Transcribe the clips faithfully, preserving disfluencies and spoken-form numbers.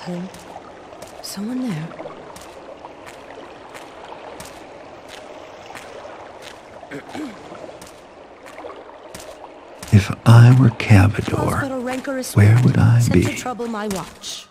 Hello? Someone there? If I were Cavador, where would I Sent be? to trouble my watch.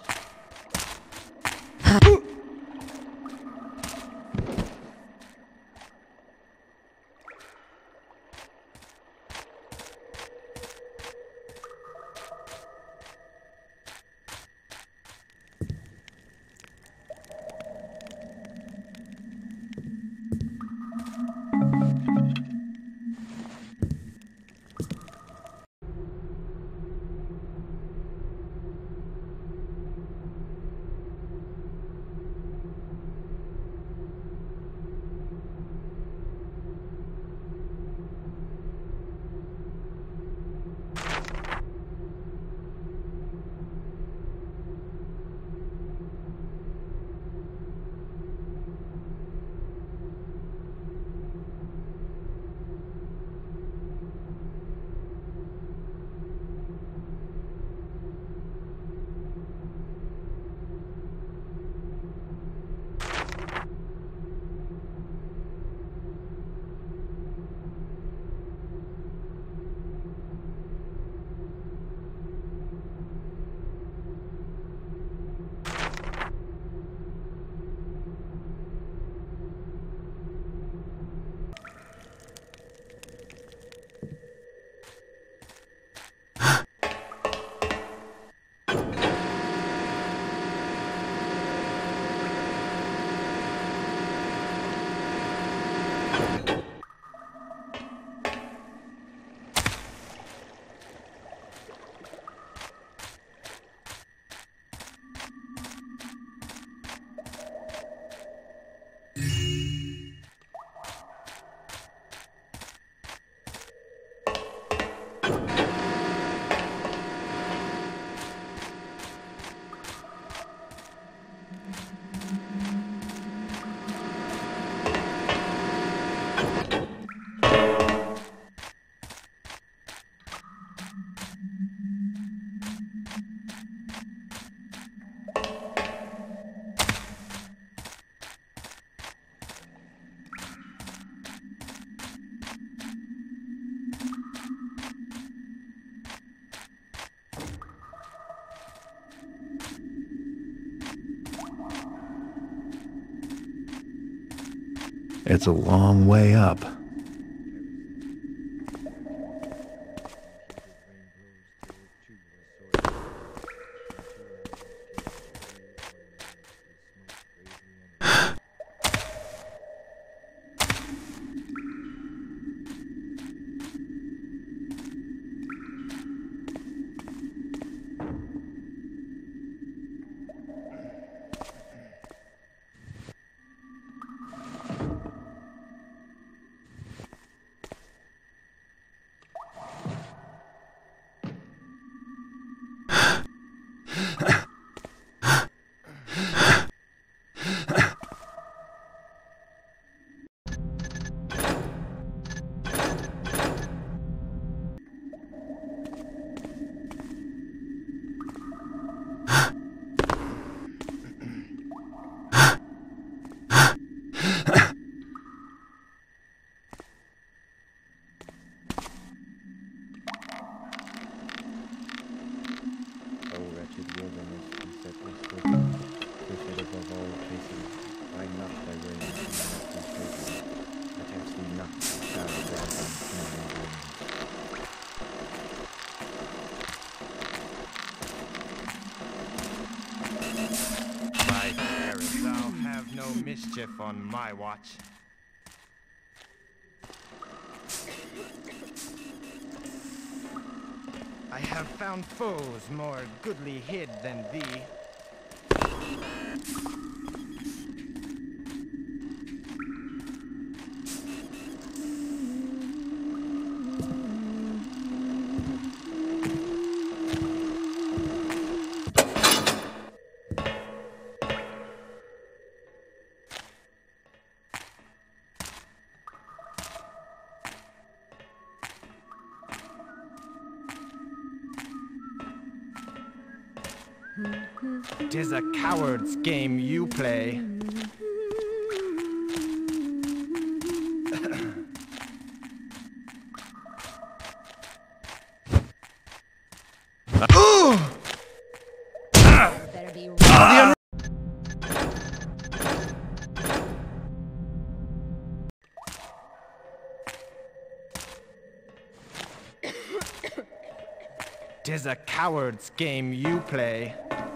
It's a long way up. Mischief on my watch. I have found foes more goodly hid than thee. Hmm. 'Tis a coward's game you play. Better be Ah! Tis a coward's game you play.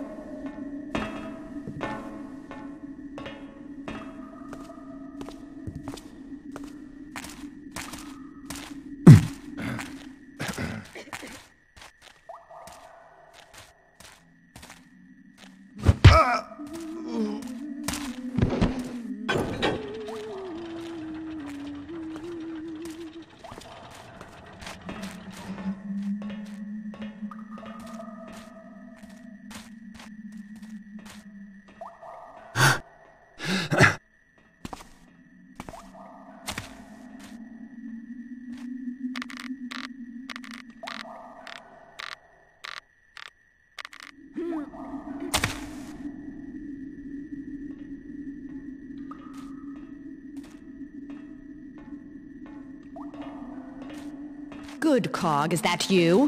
Good, Cog. Is that you?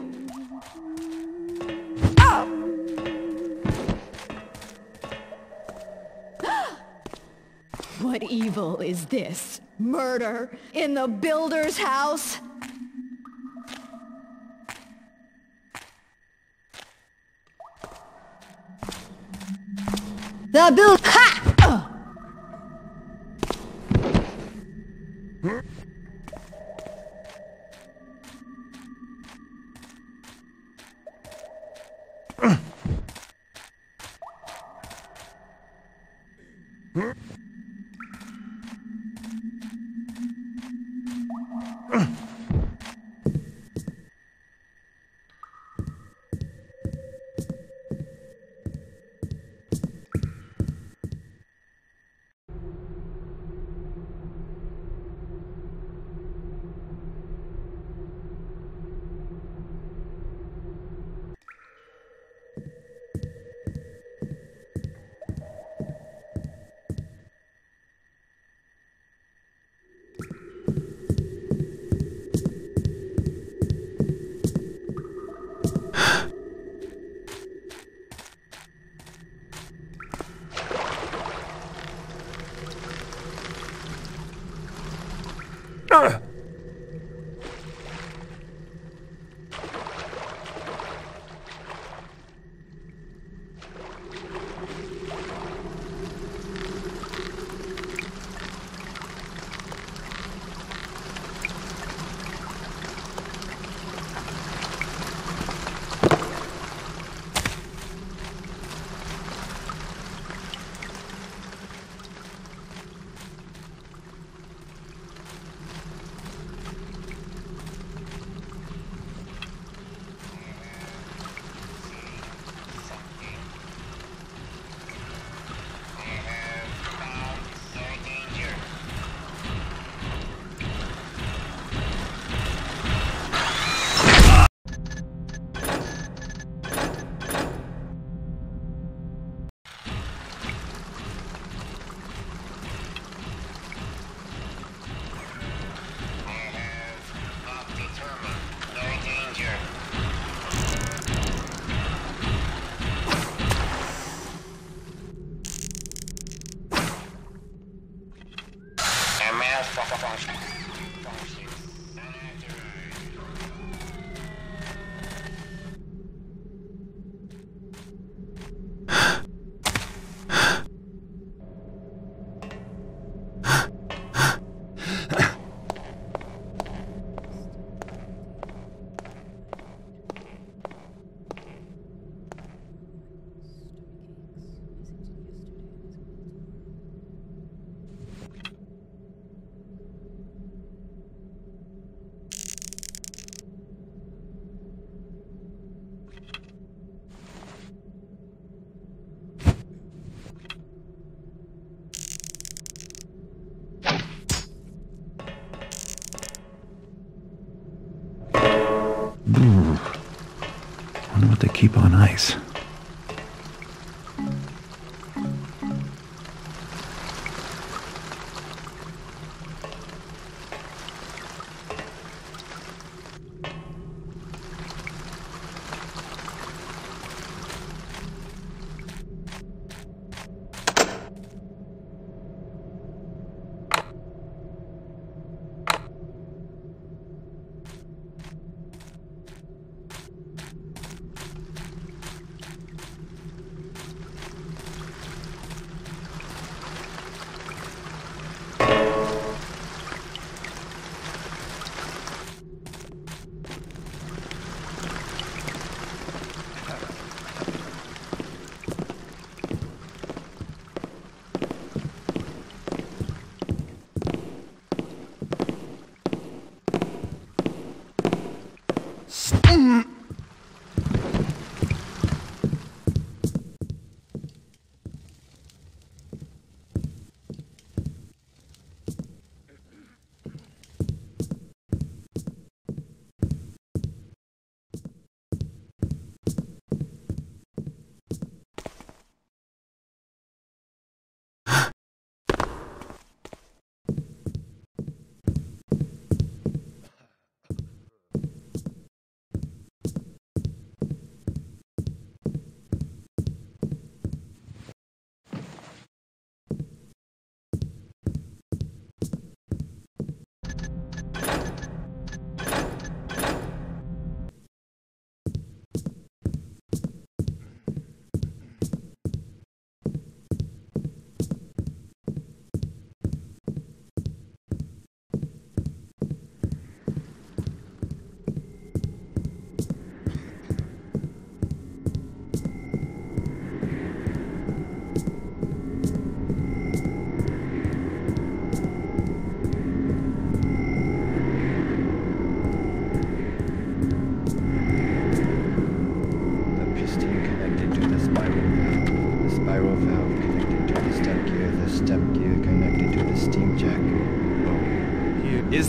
Oh! What evil is this? Murder in the builder's house? The build... Ha! Ugh. Wonder what they keep on ice.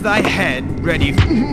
thy head ready.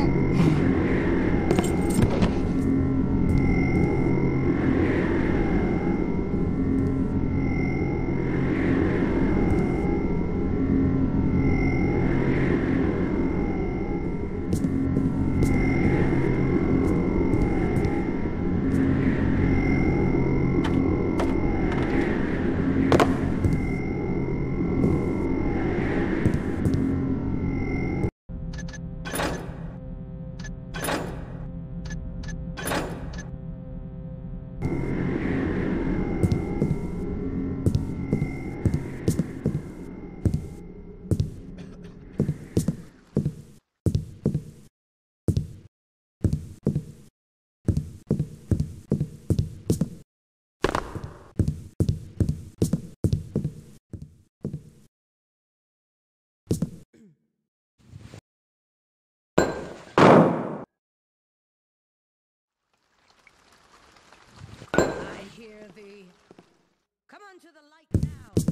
Hear thee. Come unto the light now.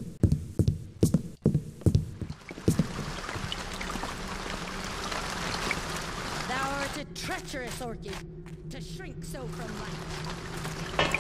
Thou art a treacherous orchid, to shrink so from light.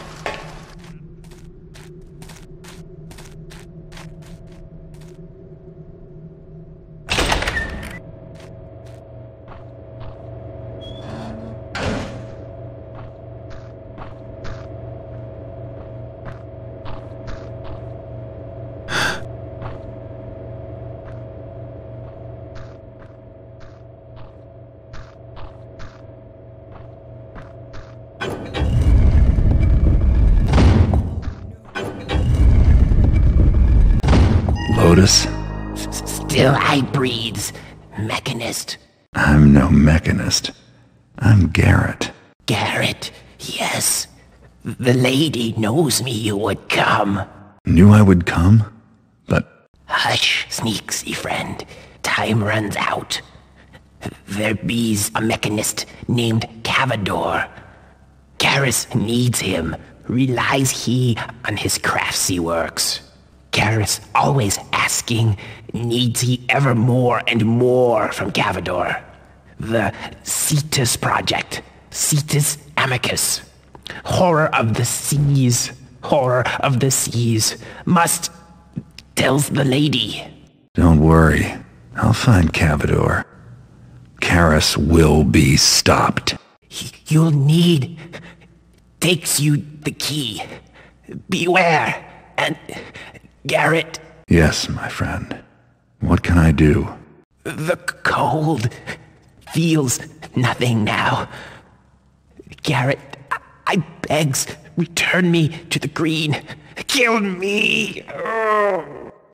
Lotus? Still I breathes, Mechanist. I'm no Mechanist. I'm Garrett. Garrett, yes. The lady knows me you would come. Knew I would come? But... Hush, sneaksy friend. Time runs out. There be's a Mechanist named Cavador. Karras needs him. Relies he on his craftsy works. Karras always asking, needs he ever more and more from Cavador. The Cetus Project, Cetus Amicus. Horror of the seas, horror of the seas, must, tells the lady. Don't worry, I'll find Cavador. Karras will be stopped. You'll need, takes you the key. Beware, and... Garrett. Yes, my friend. What can I do? The cold feels nothing now. Garrett, I begs, return me to the green. Kill me. Oh.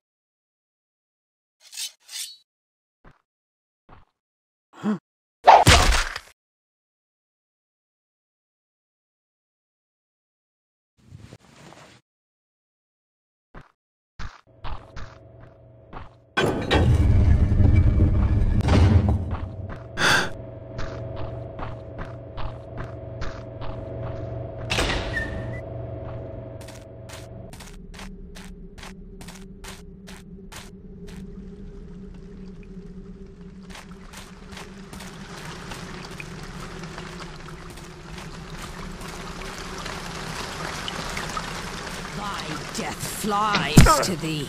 Death flies to thee.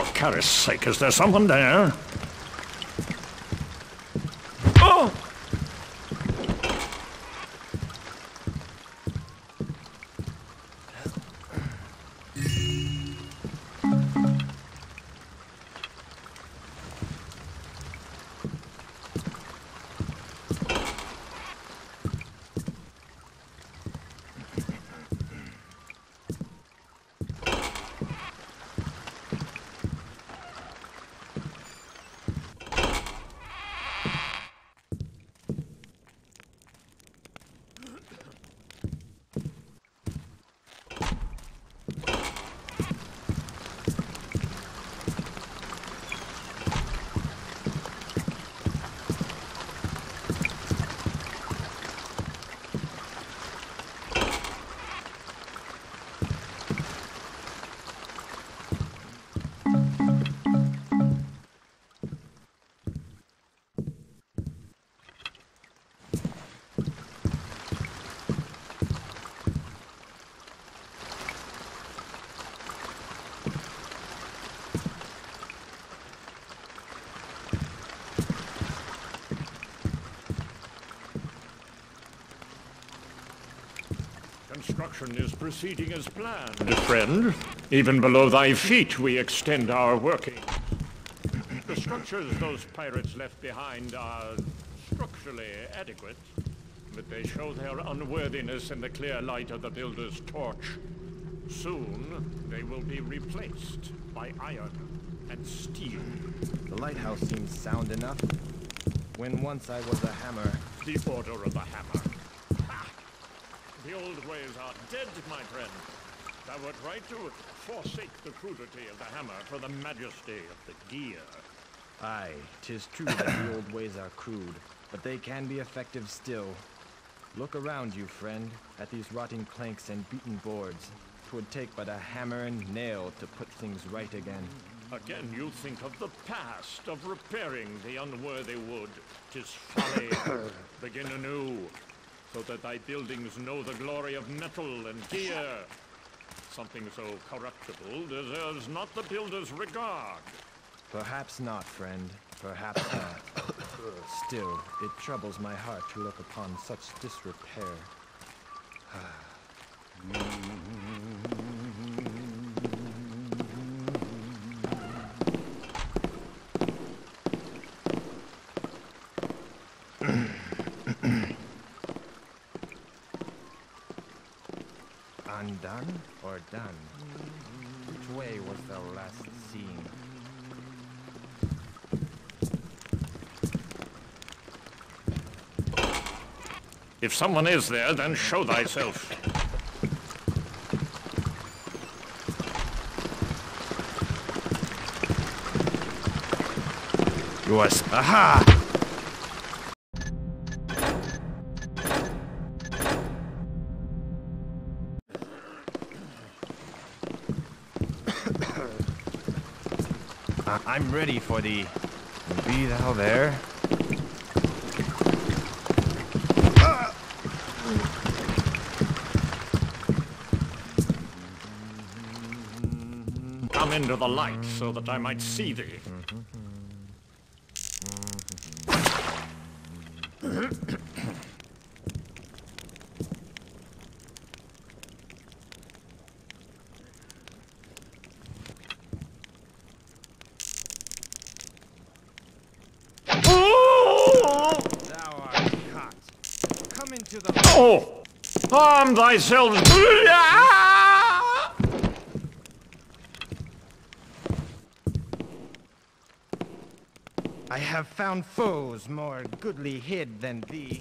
For Karras' sake, is there someone there? Oh! Construction is proceeding as planned, friend. Even below thy feet we extend our working. The structures those pirates left behind are structurally adequate, but they show their unworthiness in the clear light of the builder's torch. Soon, they will be replaced by iron and steel. The lighthouse seems sound enough. When once I was a hammer. The order of the hammer. The old ways are dead, my friend. Thou wert right to forsake the crudity of the hammer for the majesty of the gear. Aye, 'tis true that the old ways are crude, but they can be effective still. Look around you, friend, at these rotting planks and beaten boards. 'Twould take but a hammer and nail to put things right again. Again you think of the past, of repairing the unworthy wood. 'Tis folly. Begin anew, so that thy buildings know the glory of metal and gear. Something so corruptible deserves not the builder's regard. Perhaps not, friend. Perhaps not. Still, it troubles my heart to look upon such disrepair. Undone or done? Which way was thou last seen? If someone is there, then show thyself. Yours. Aha! I'm ready for thee. Be thou there? Come into the light so that I might see thee. Oh! Arm thyself! I have found foes more goodly hid than thee.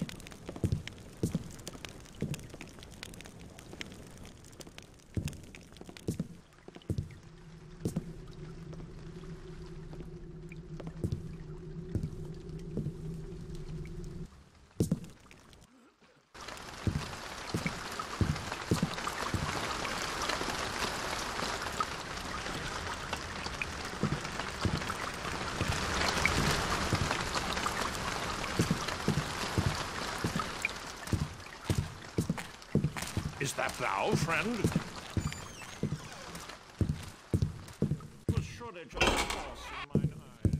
Is that thou, friend? 'Twas surely just loss in mine eyes.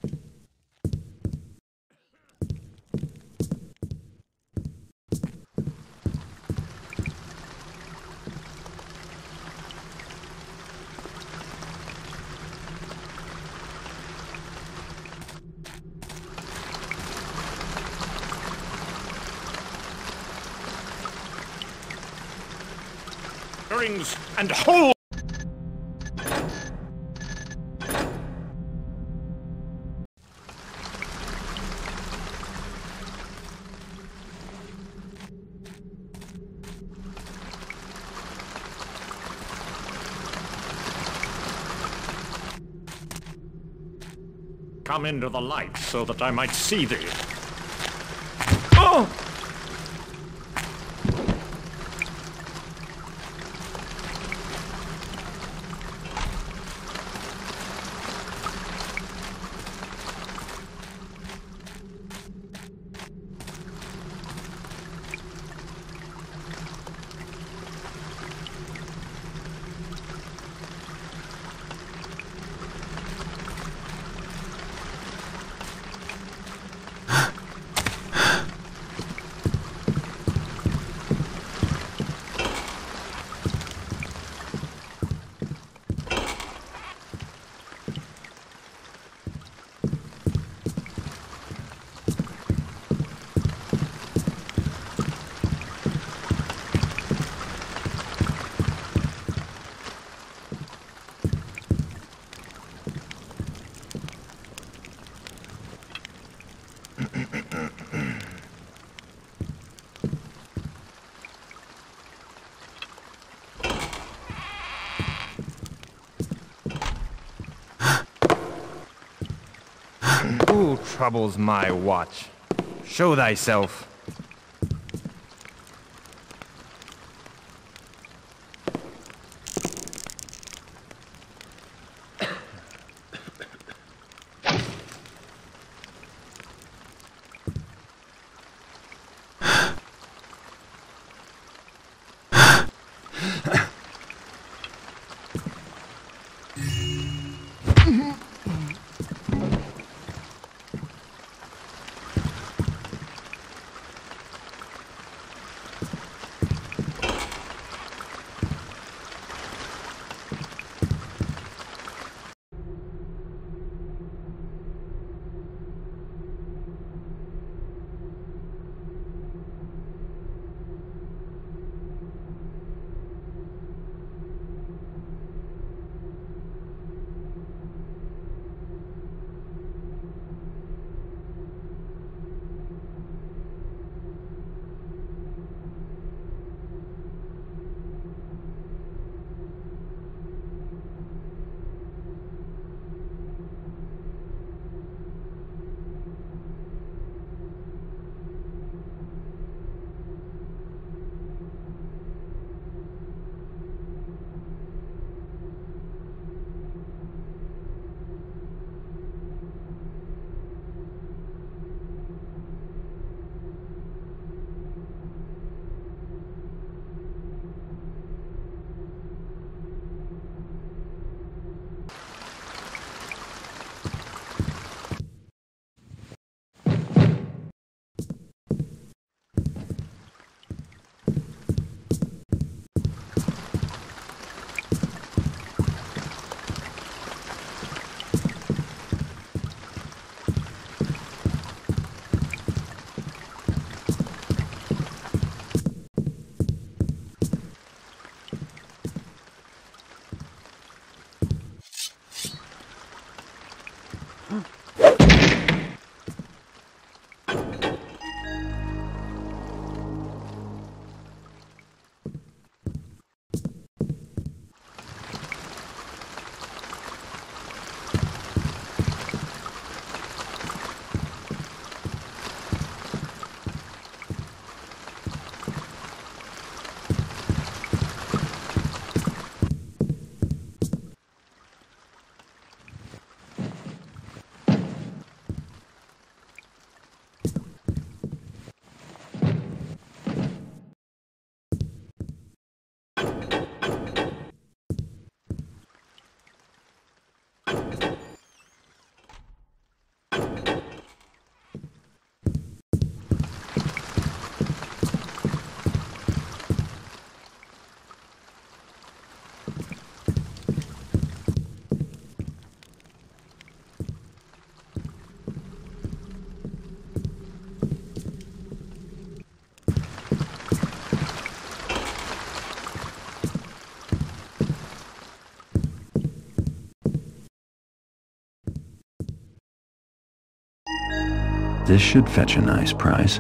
Rings and hold! Come into the light so that I might see thee. Oh! Who troubles my watch? Show thyself. This should fetch a nice price.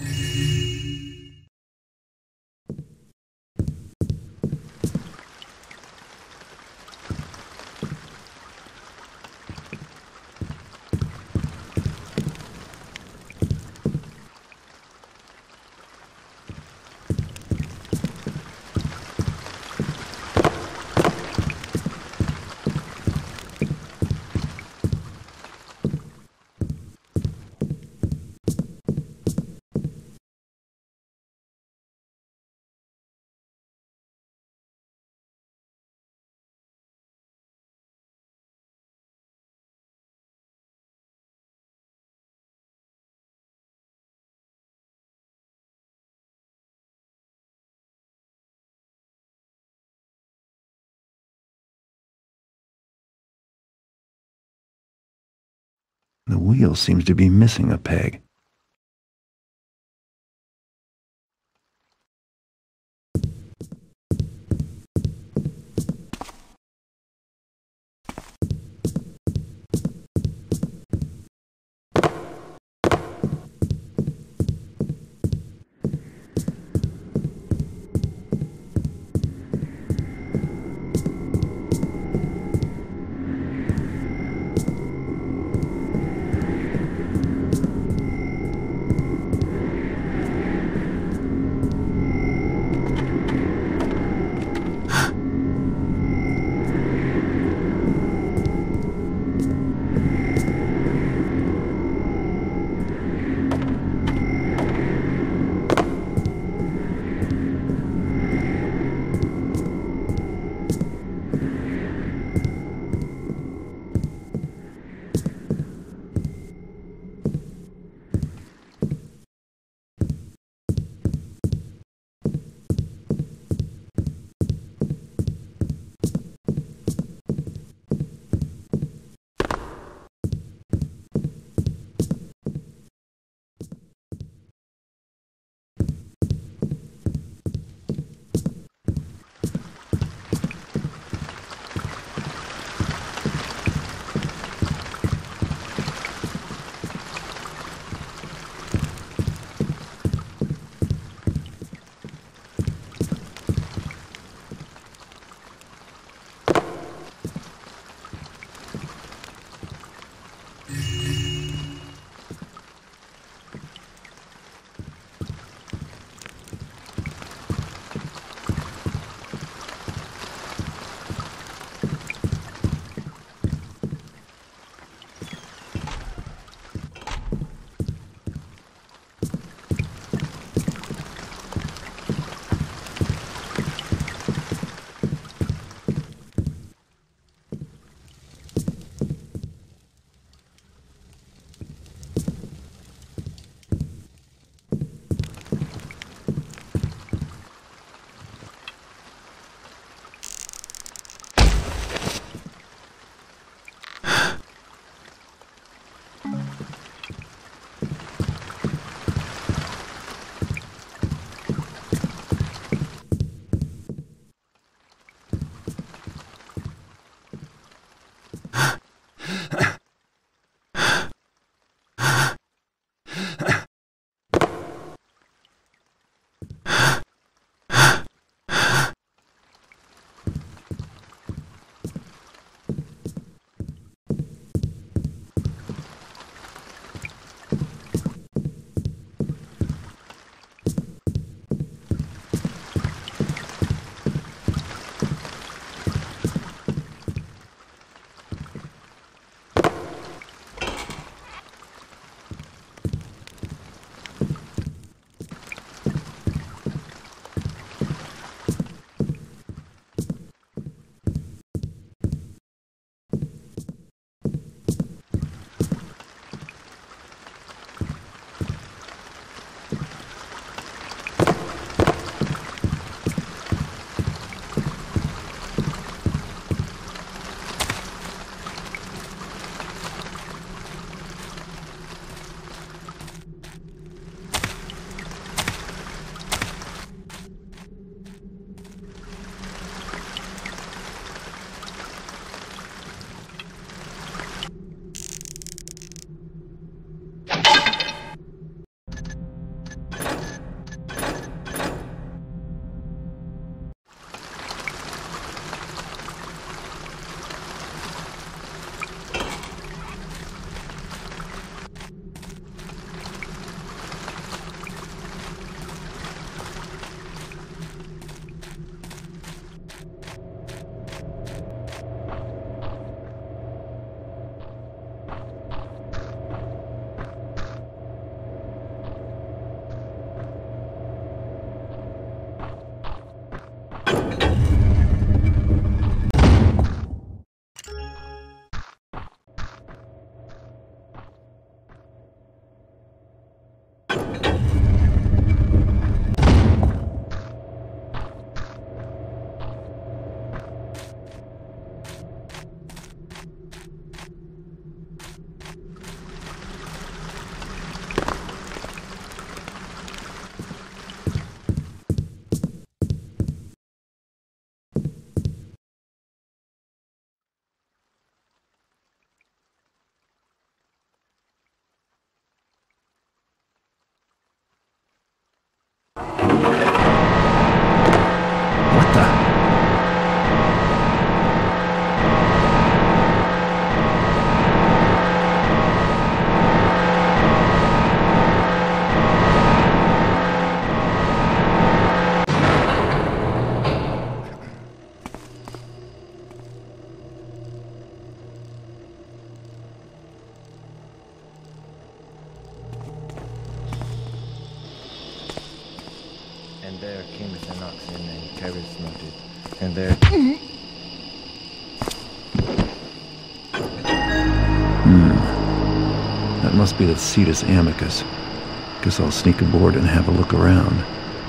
The wheel seems to be missing a peg. there kings and oxen and Karras noted. And there... Hmm. That must be the Cetus Amicus. Guess I'll sneak aboard and have a look around.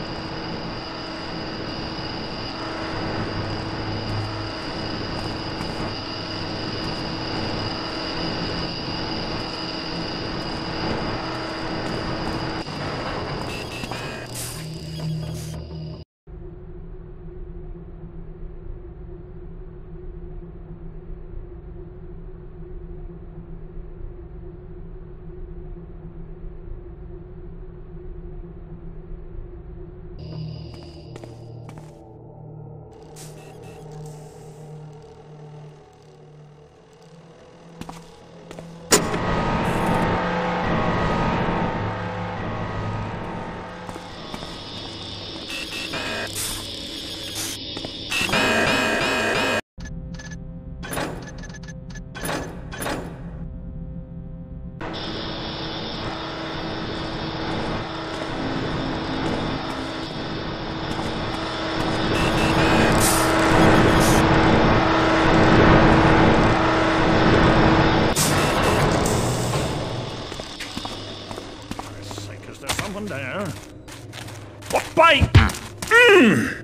There. What bite? Mm.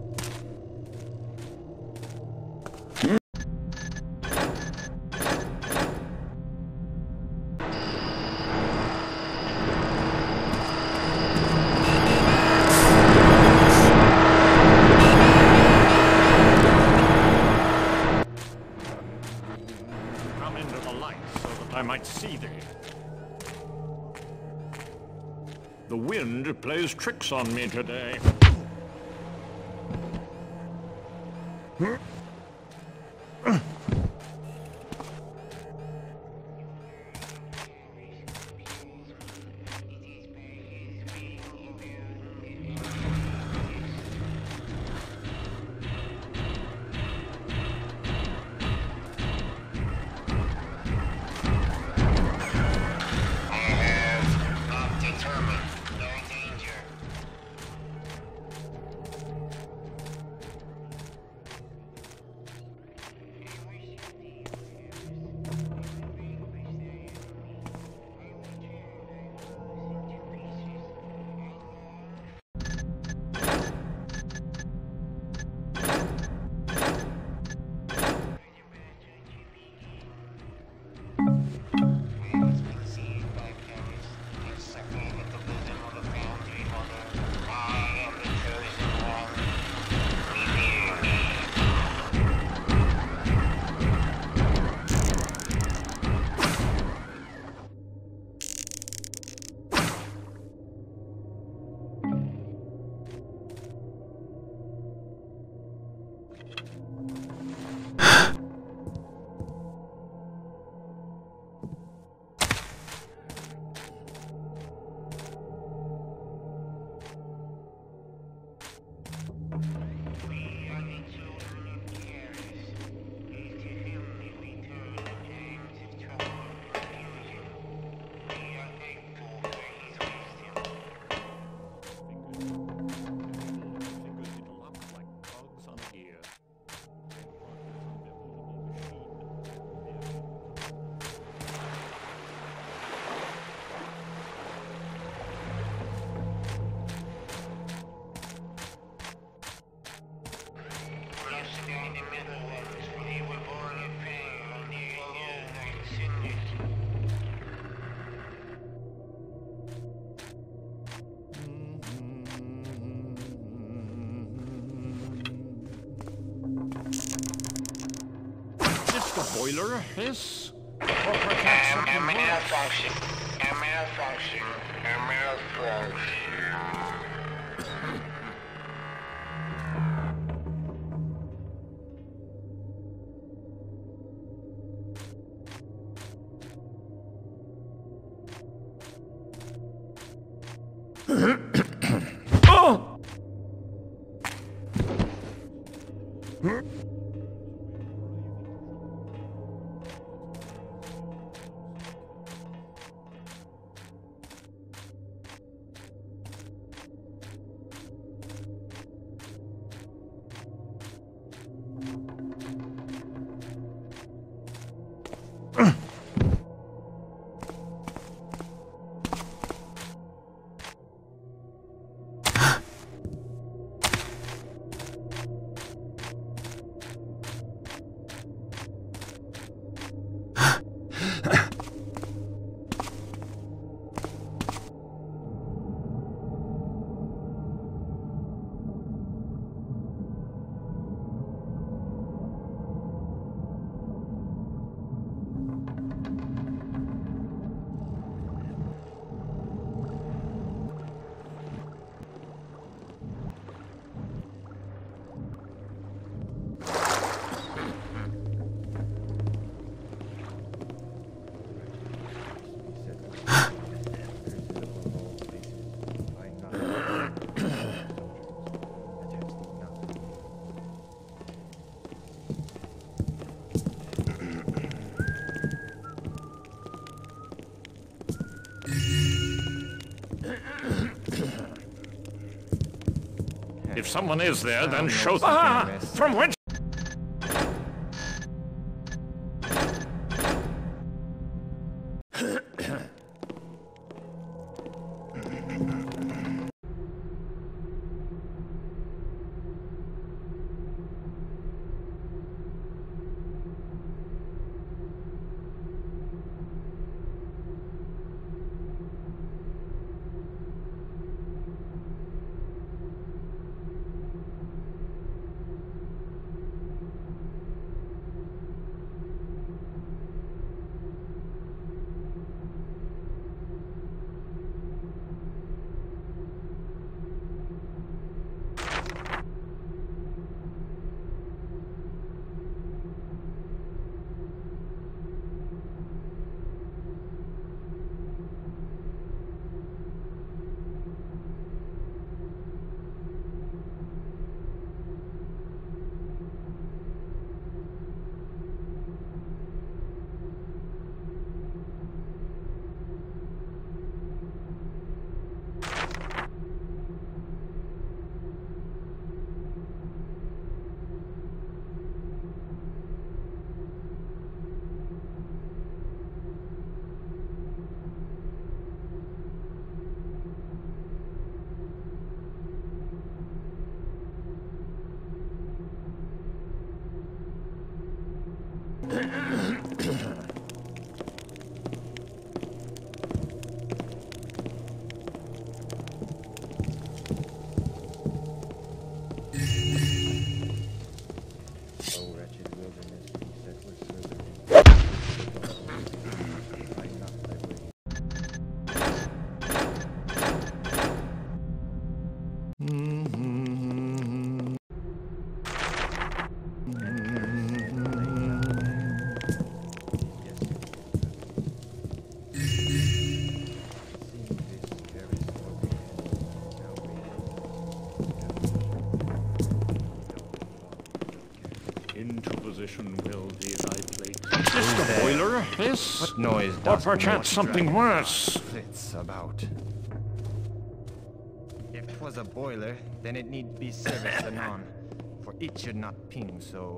Come into the light so that I might see thee. The wind plays tricks on me today. Boiler hiss? Or perhaps A, something a worse? malfunction. A malfunction. A malfunction. Oh! someone is there, then no show them. second Ah! rest. From whence? Will be thy plate. Is this the boiler? This? What noise Or does perchance something worse? Flits about. If it was a boiler, then it need be serviced anon, for it should not ping so.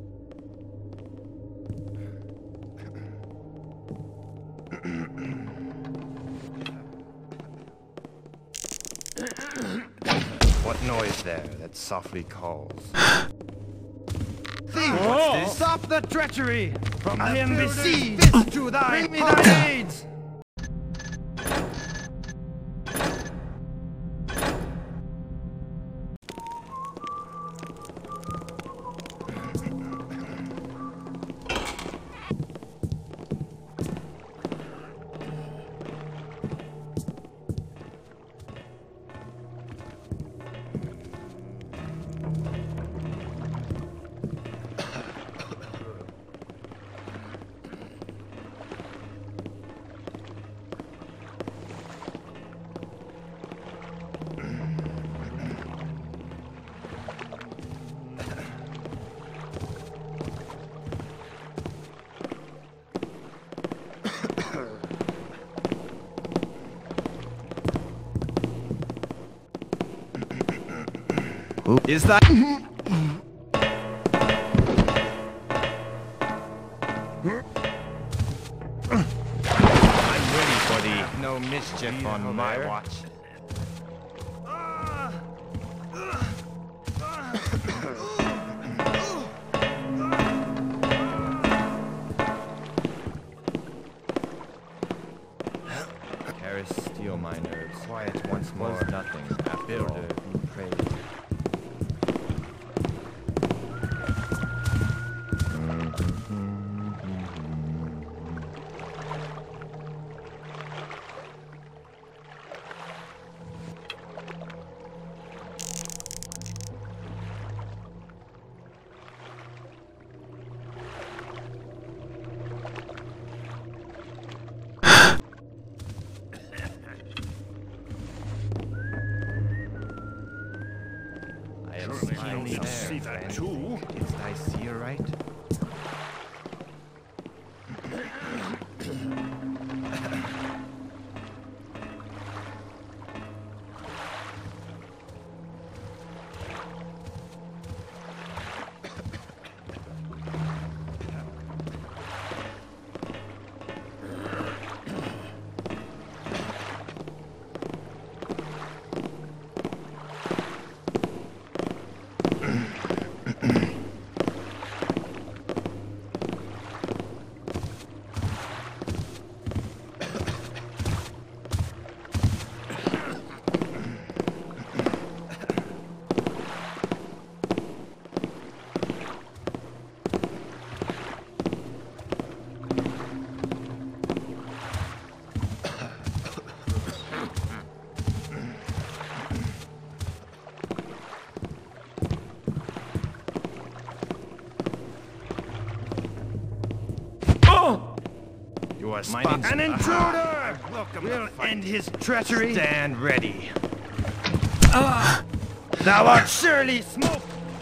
What noise there that softly calls? Thief, what's this? Stop the treachery! From I am besieged! Fist to thy Bring me thy aids! Is that? I'm ready for the no mischief on my watch. Karras, steel miners, quiet once more. Was nothing after builder who prayed. Surely I see that too. Is thy seer right? to our My spot. name's- An intruder! Welcome We'll to fight. end his treachery. Stand ready. Ah! Thou art surely smoke!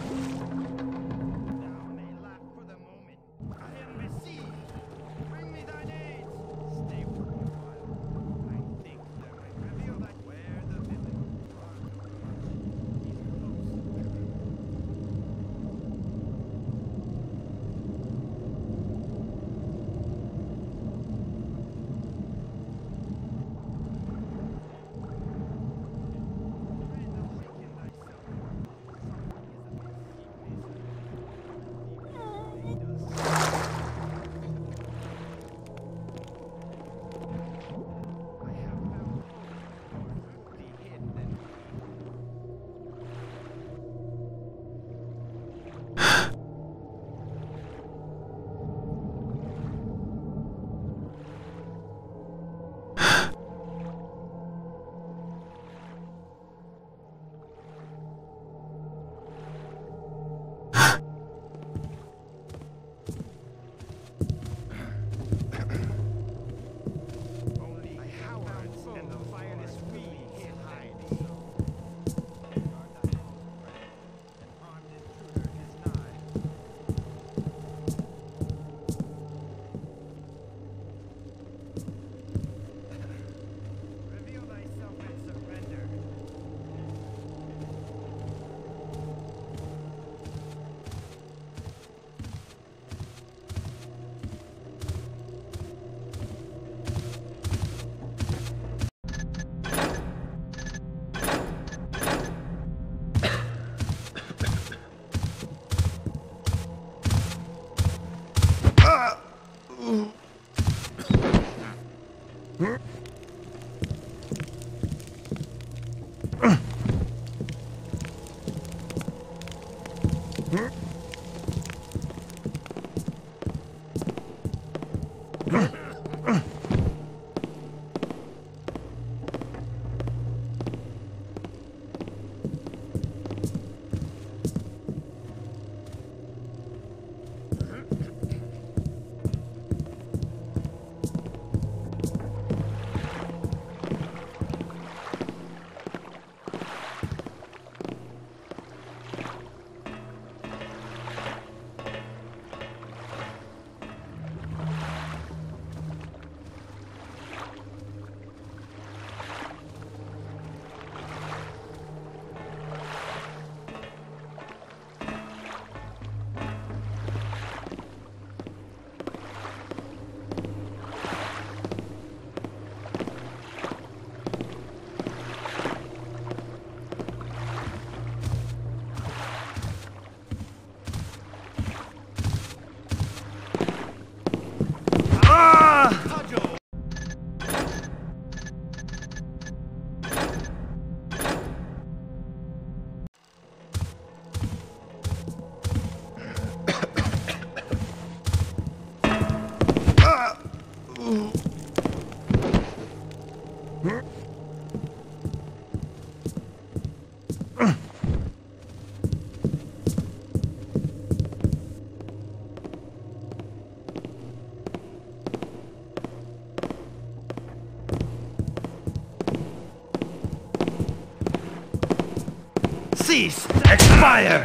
Cease! Expire!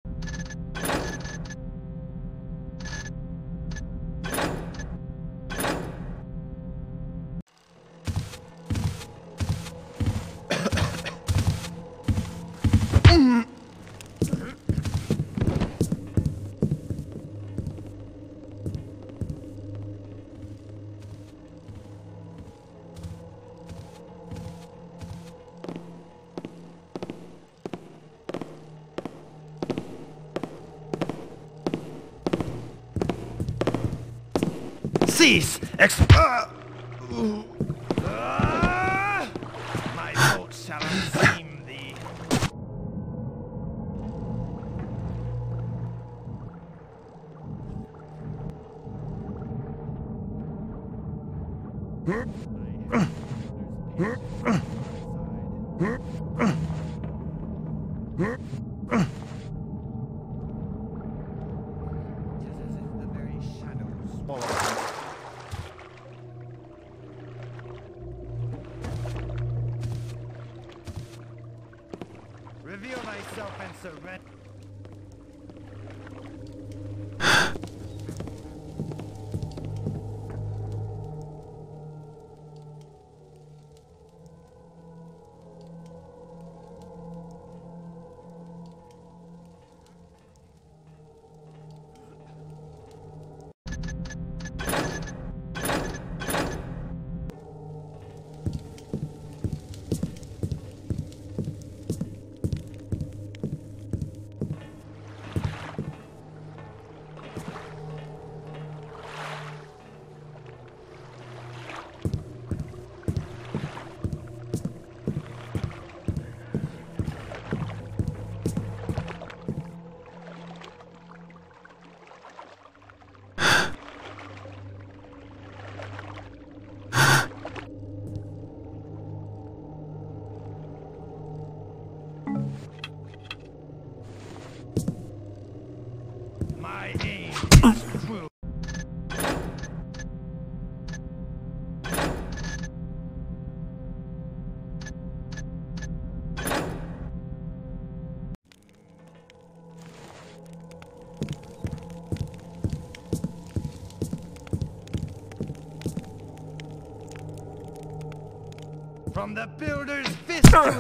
Cease! Ex- uh, uh, my bolt shall unseam thee. yourself and surrender. My aim is true. From the builder's fist to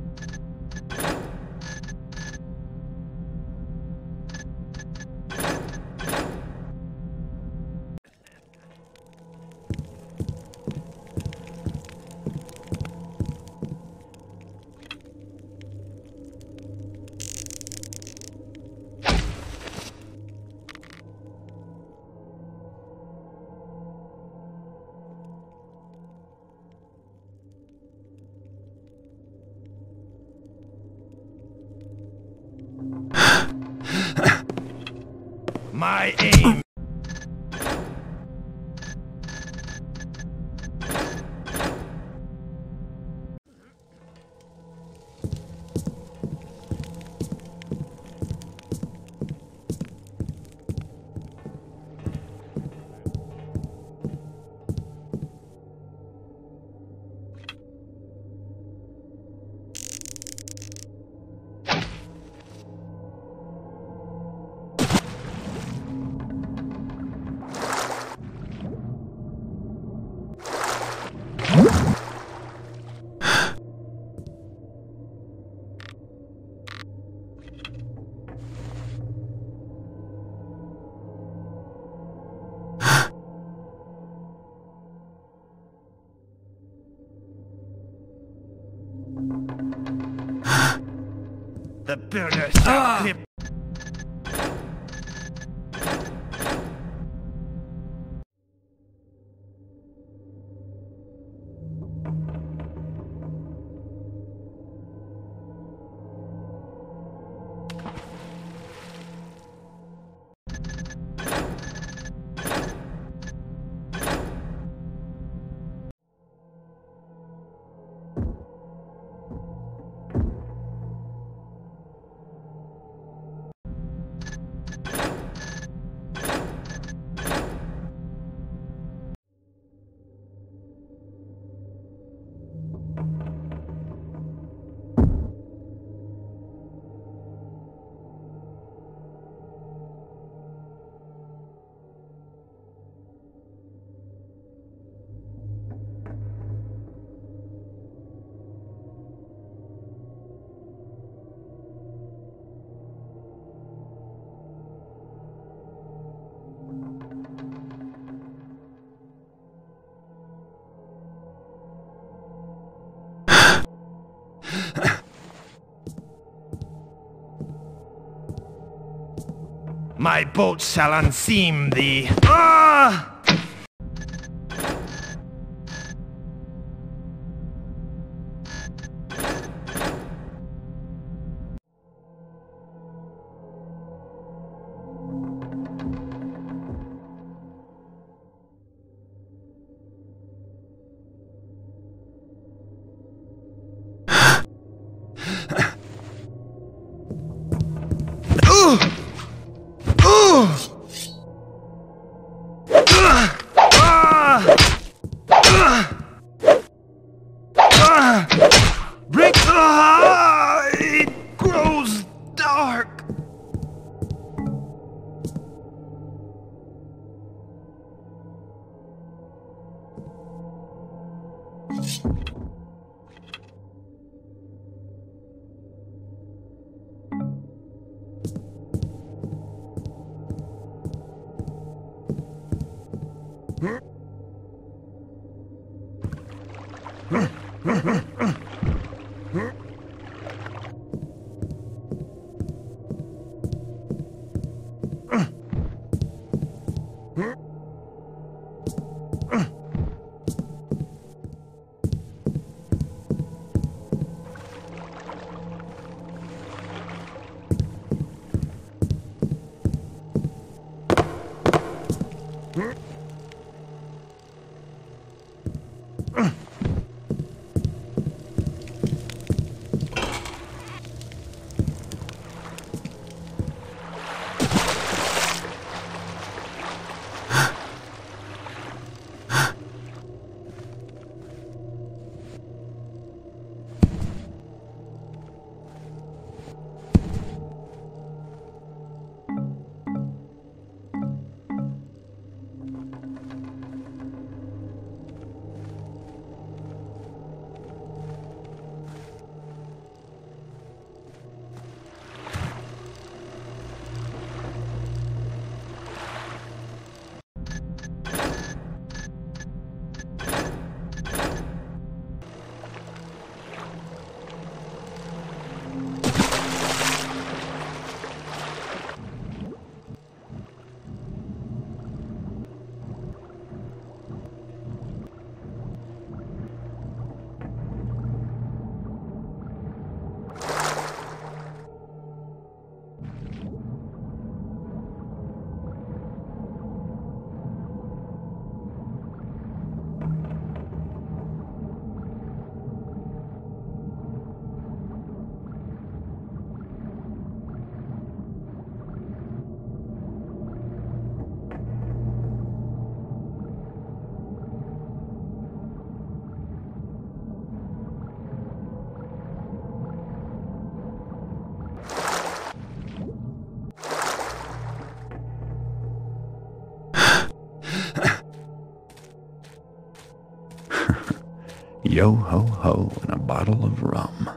my aim. The builder shall clip. My bolt shall unseam thee. Ah! Ugh! Yo ho ho and a bottle of rum.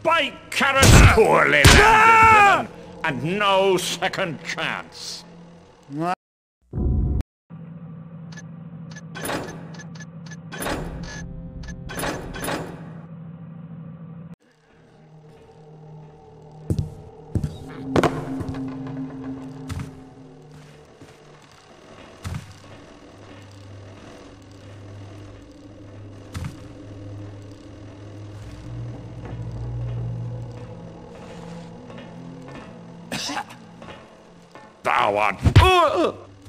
By Karras, poorly landed villain, and no second chance. Thou art... Uh!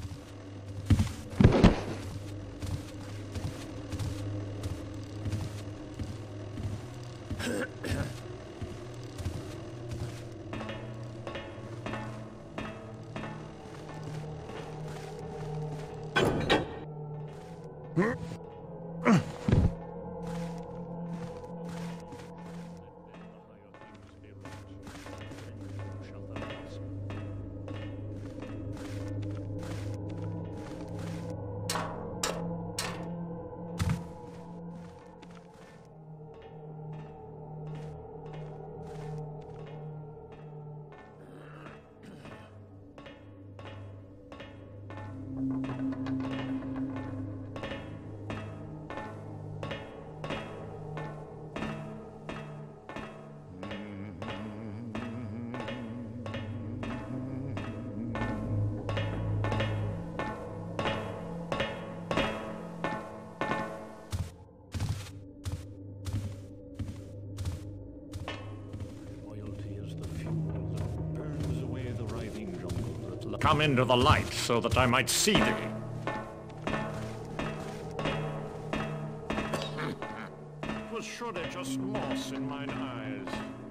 Come into the light so that I might see thee. Was surely just moss in mine eyes.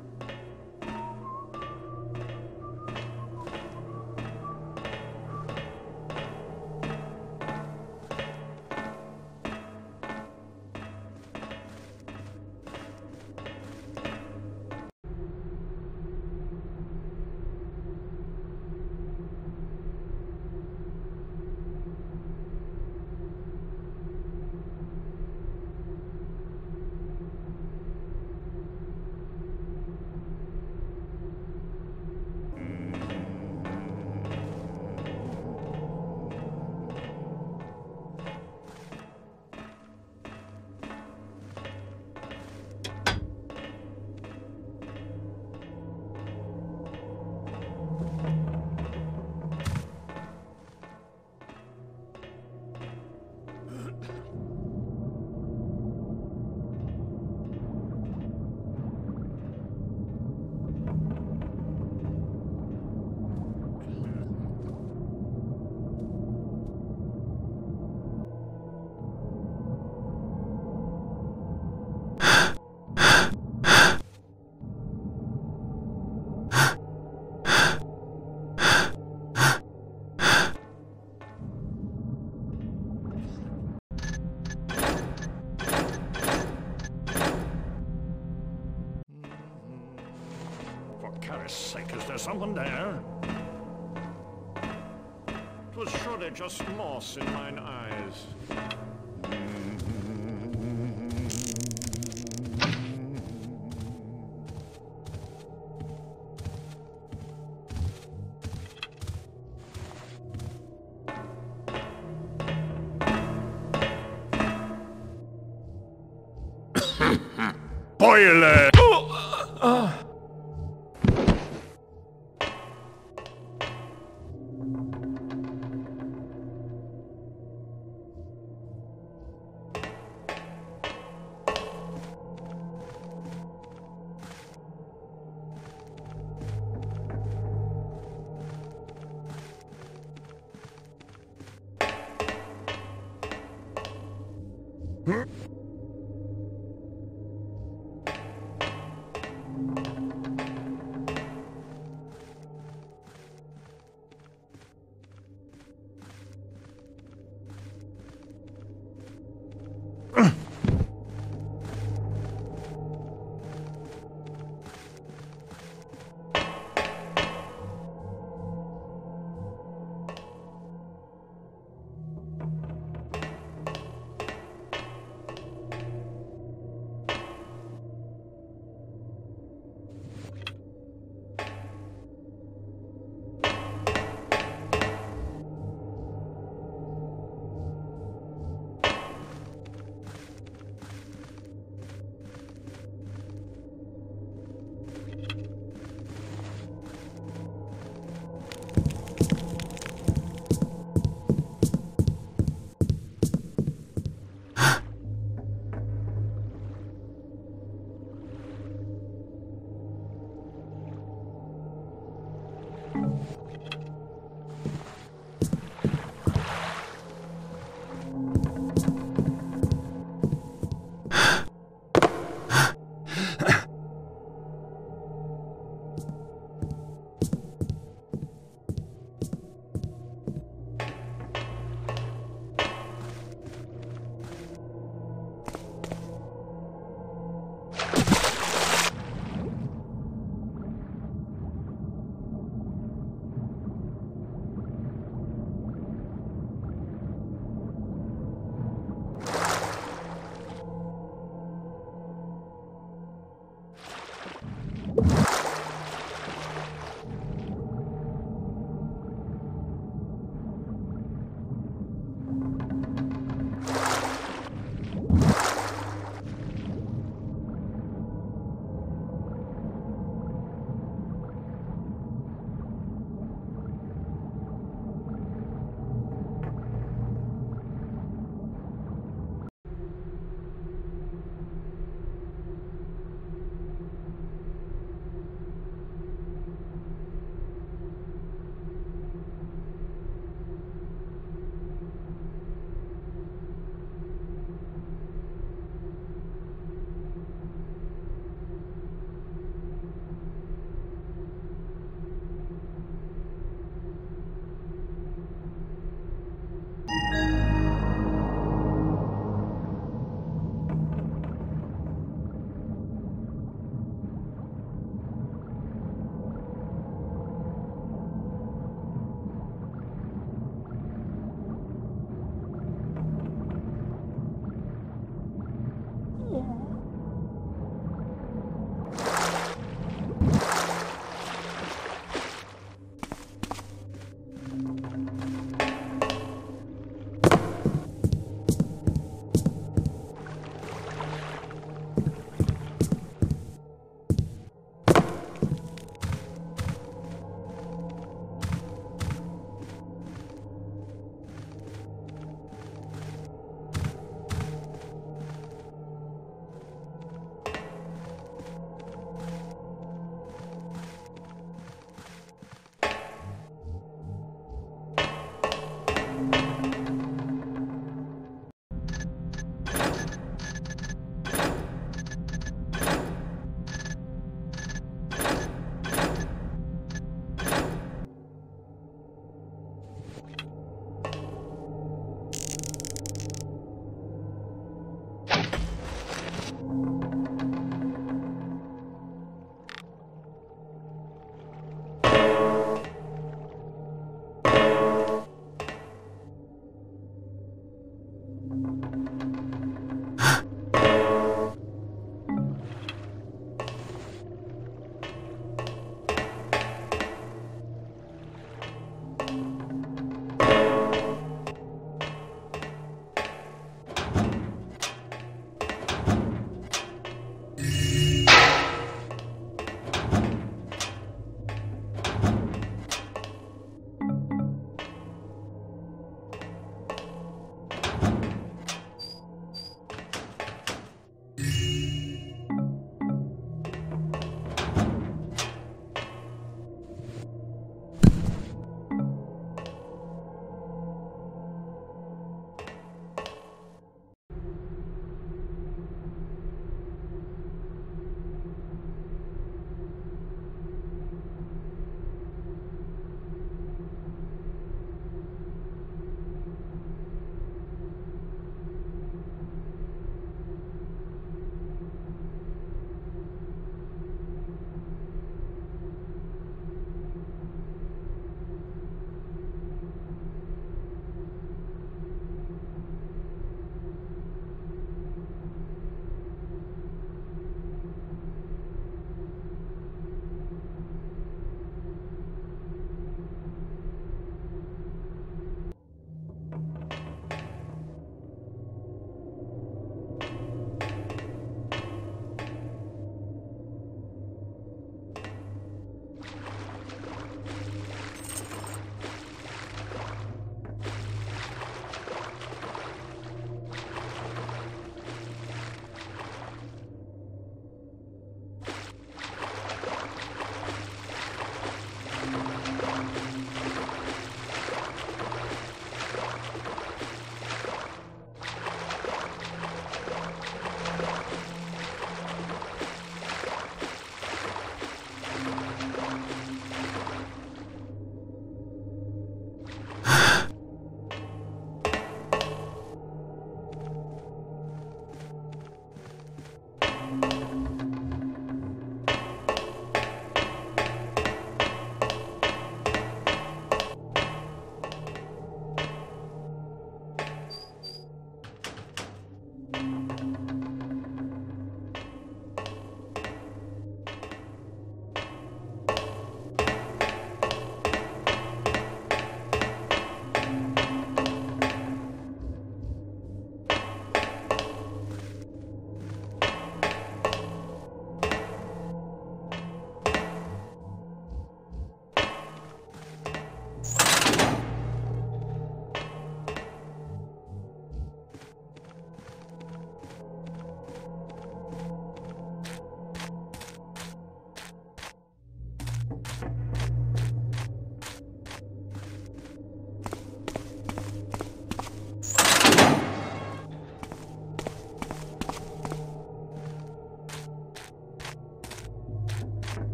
Sake, is there someone there? 'Twas surely just moss in mine eyes. Boil it! Oh, uh.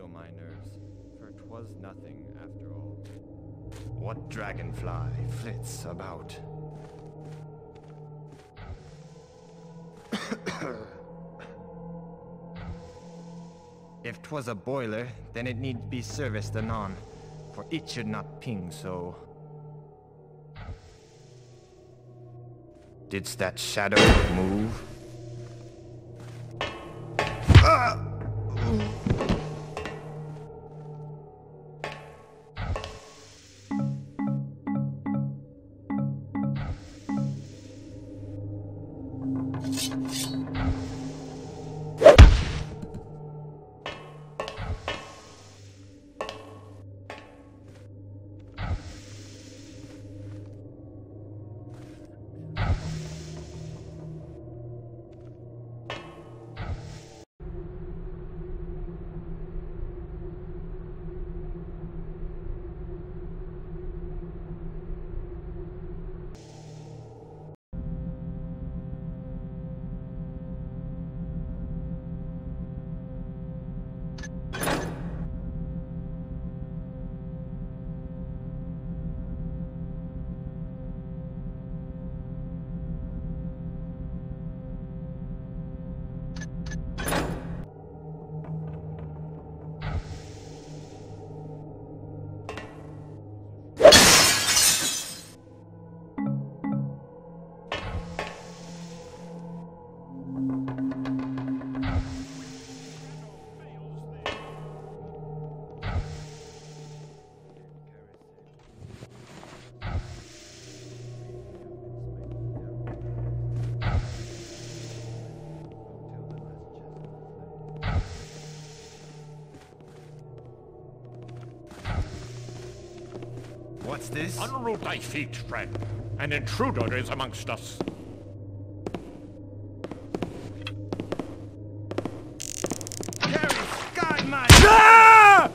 still my nerves, for 'twas nothing after all. What dragonfly flits about? If 'twas a boiler, then it need be serviced anon, for it should not ping so. Didst that shadow move? Ah! What's this? Unroot thy feet, friend. An intruder is amongst us. Garrett, guard my... Ah!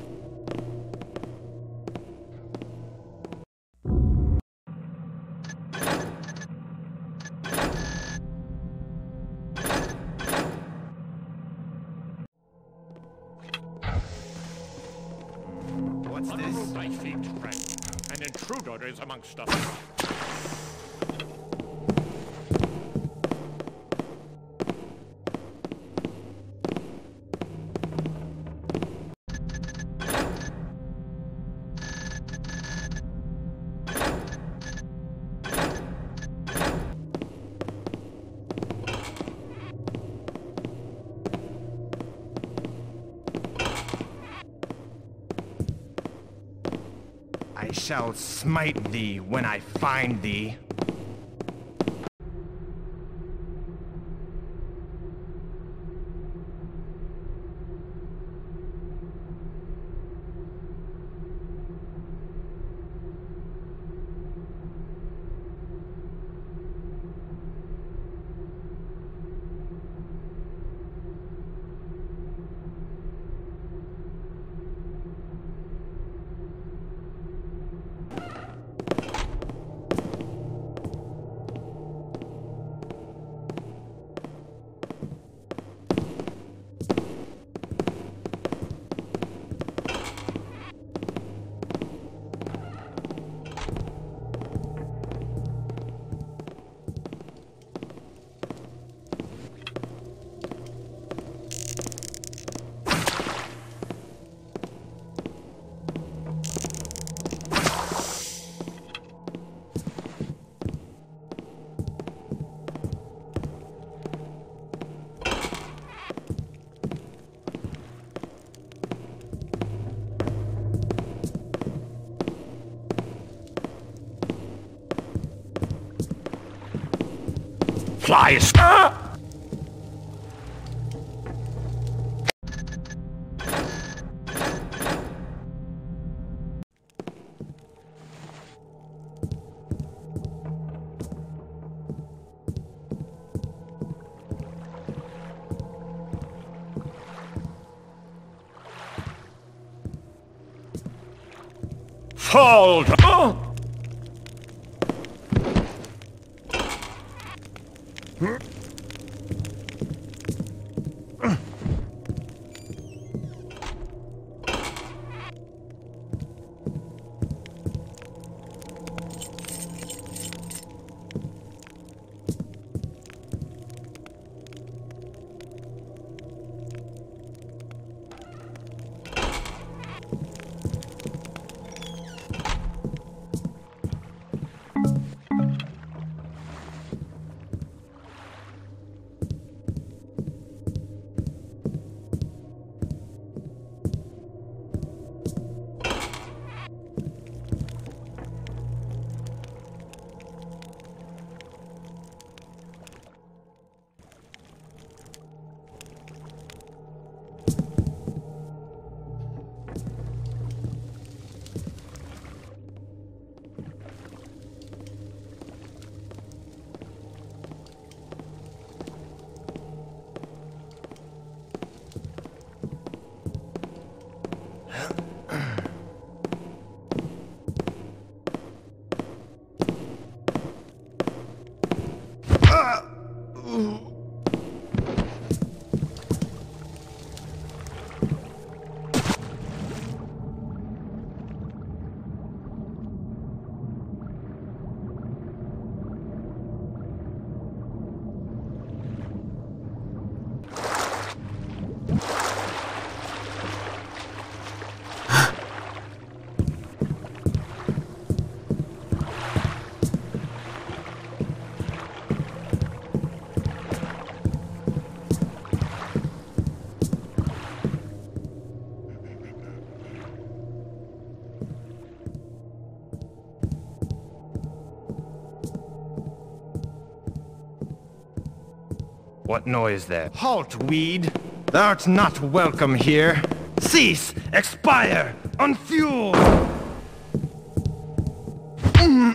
What's this? Unroot thy feet, friend. An intruder is amongst us. I shall smite thee when I find thee. Flies! Ah! Fall! Oh! What noise there? Halt, weed! Thou'rt not welcome here! Cease! Expire! Unfuel! Mm.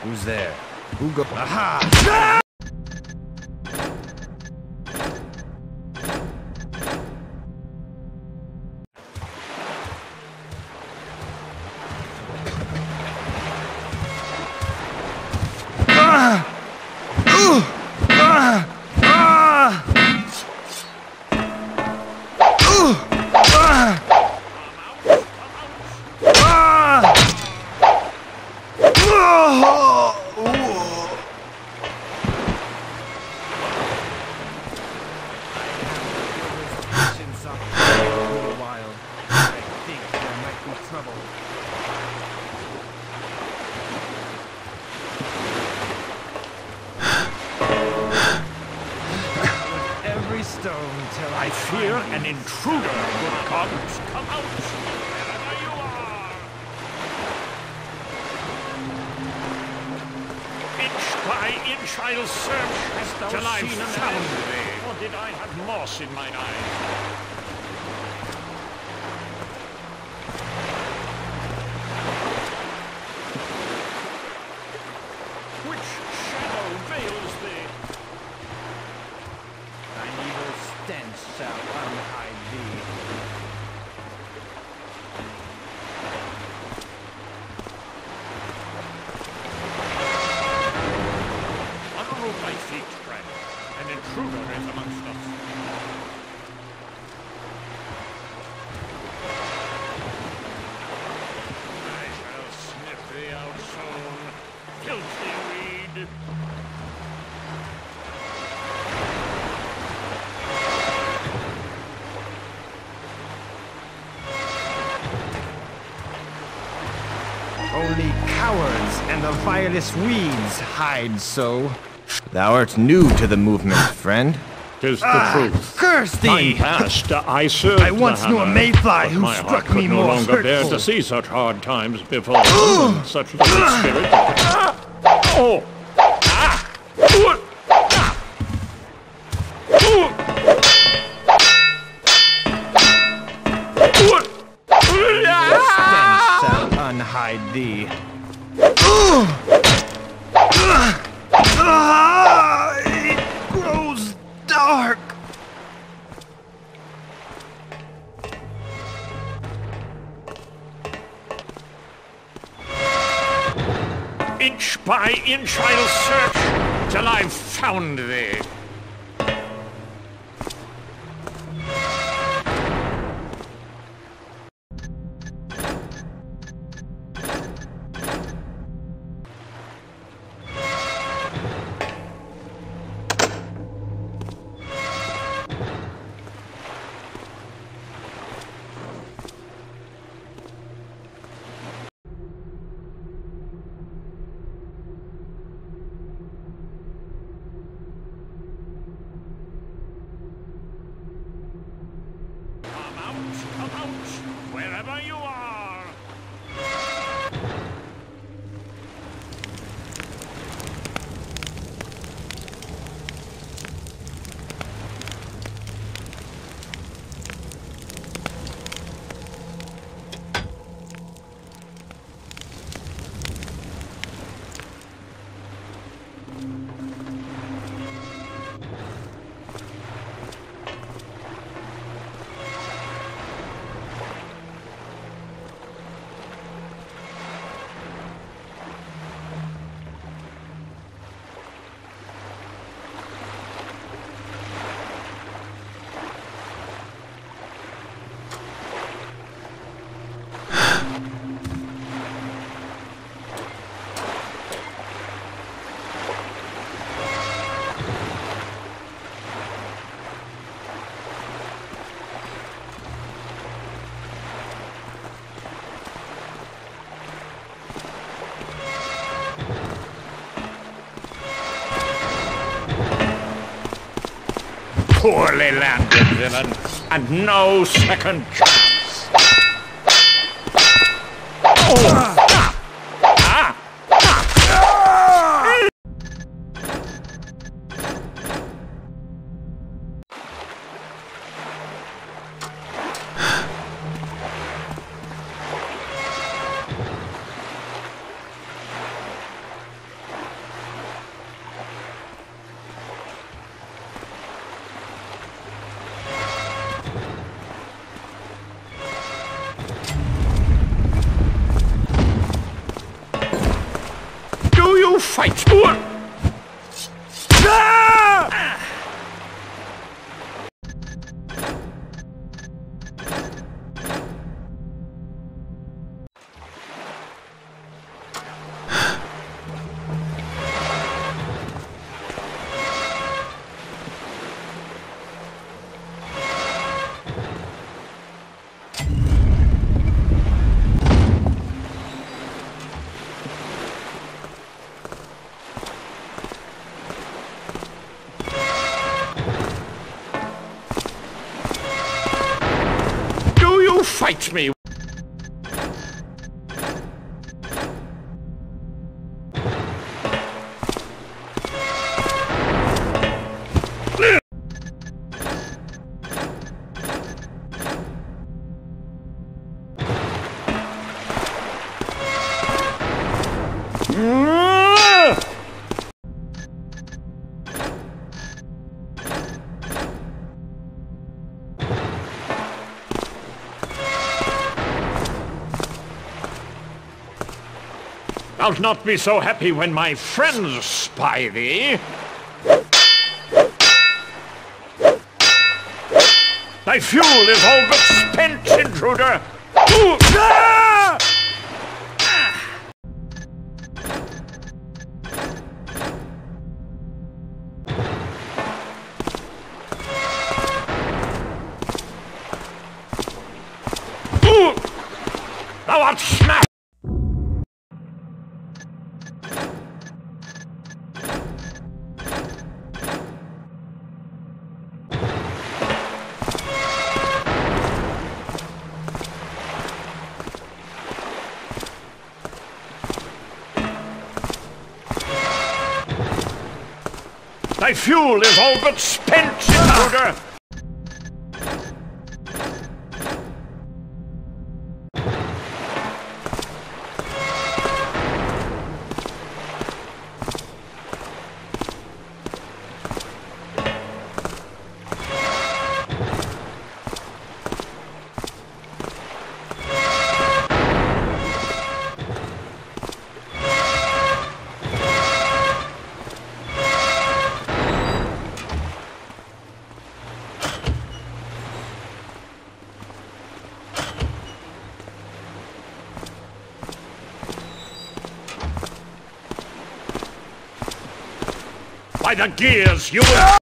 Who's there? Who go- Aha! I fear an intruder, good gods. Come out, wherever you are. Inch by inch I'll search till I've found thee. Or did I have moss in mine eye? Which shadow veils thee? Thine evil stench shall unhide thee. Unroot thy feet, friend. An intruder is amongst us. I shall sniff thee out soon, filthy weed. Only cowards and the vilest weeds hide so. Thou art new to the movement, friend. 'Tis the Ah, truth. curse thee! Time past, I served I once the knew a hammer, mayfly but who my struck heart could me no more longer bear hurtful. to see such hard times before and such little spirit. Ah! Oh! Ah! Ooh! Ah! Ooh! Ooh! Stench shall unhide thee. Ah, it grows dark. Inch by inch I'll search till I've found thee. Come out, come out, wherever you are. Poorly landed, villain, and no second chance. Oh! Ah! Ah! Ah! fight? Ah! Fight me! I'll not be so happy when my friends spy thee. Thy fuel is all but spent, intruder! Ooh, ah! Ooh! Thou art smashed! Thy fuel is all but spent, intruder! By the gears, you will...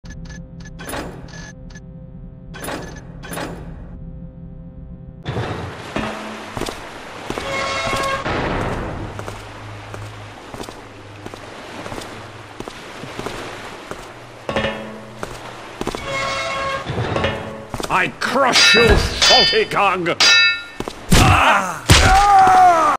I crush you, faulty cog! Ah! Ah!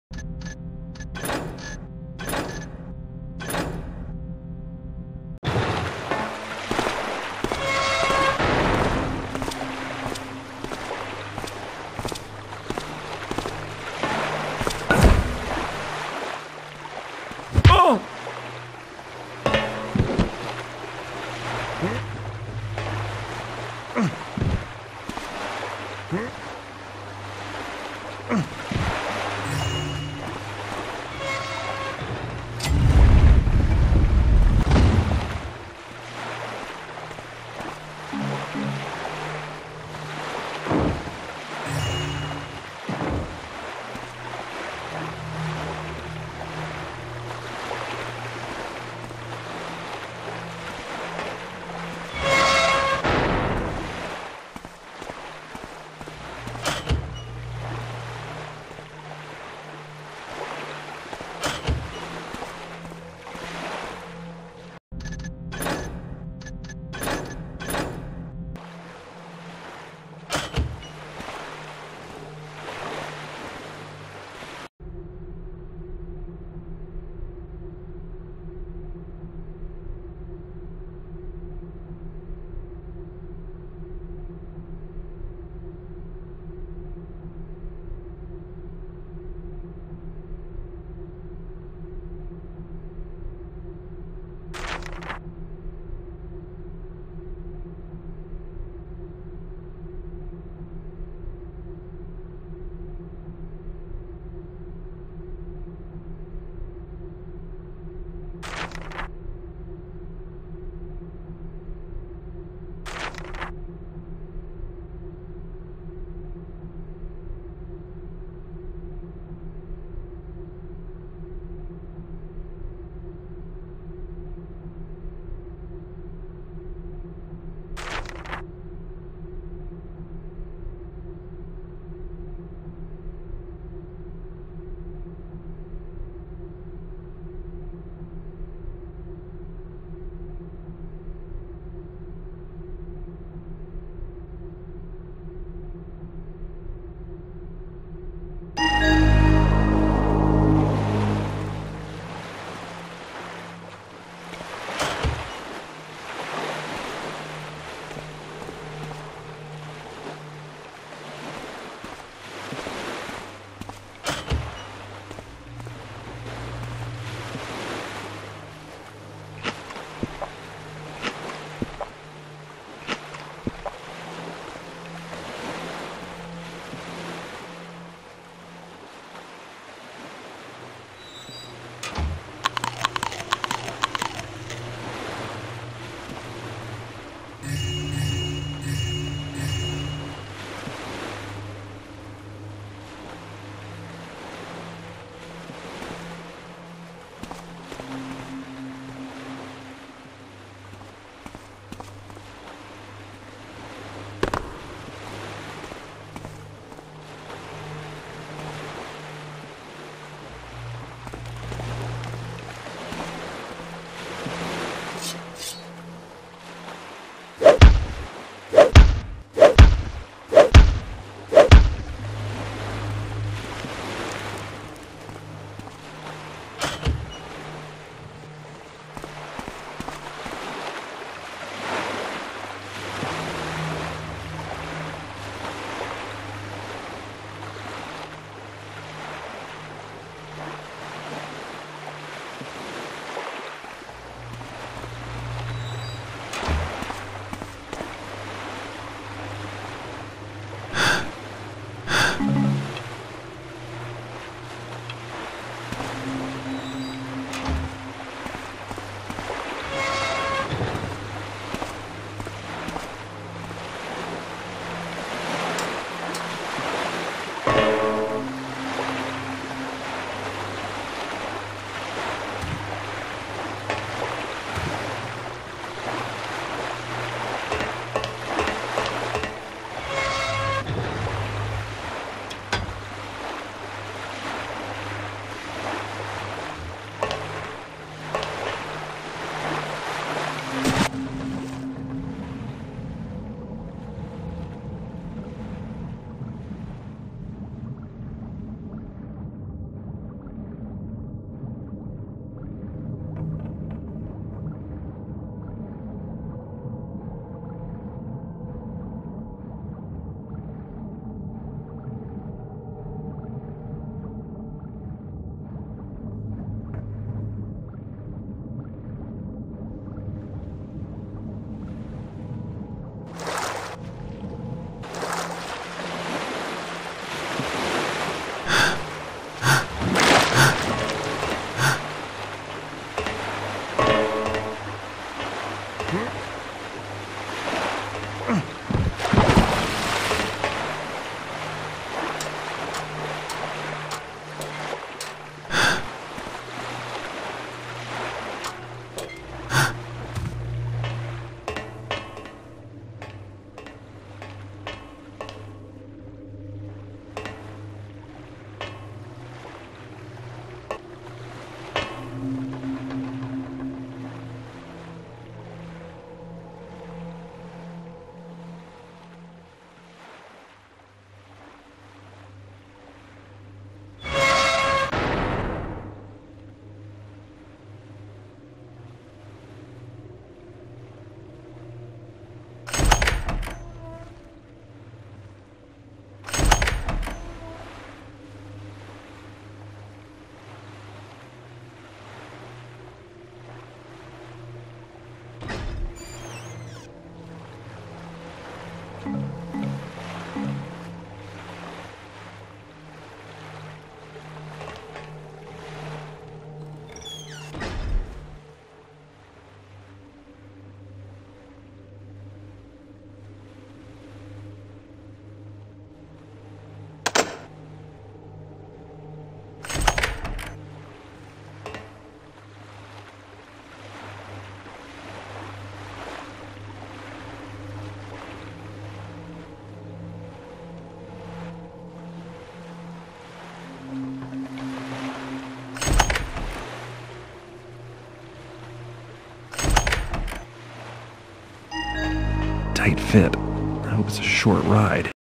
Tight fit. I hope it's a short ride.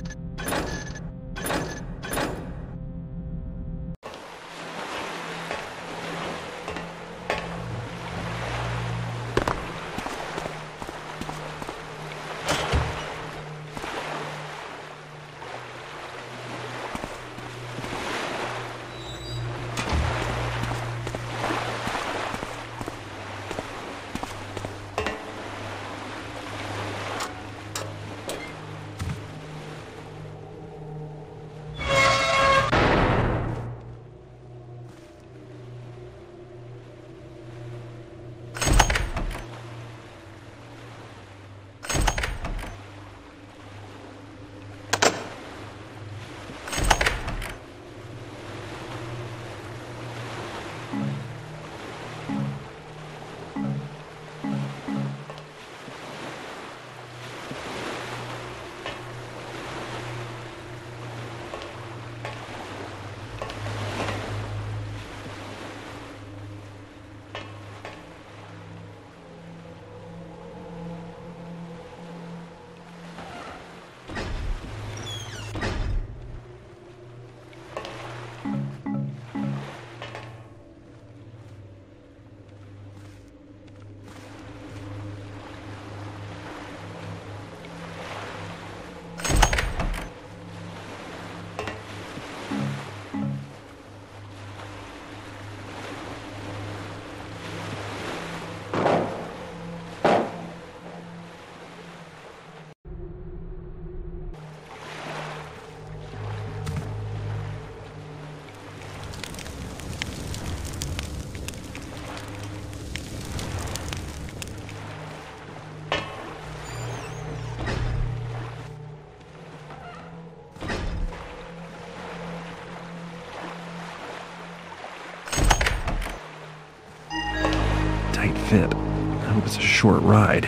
Fit. I hope it's a short ride.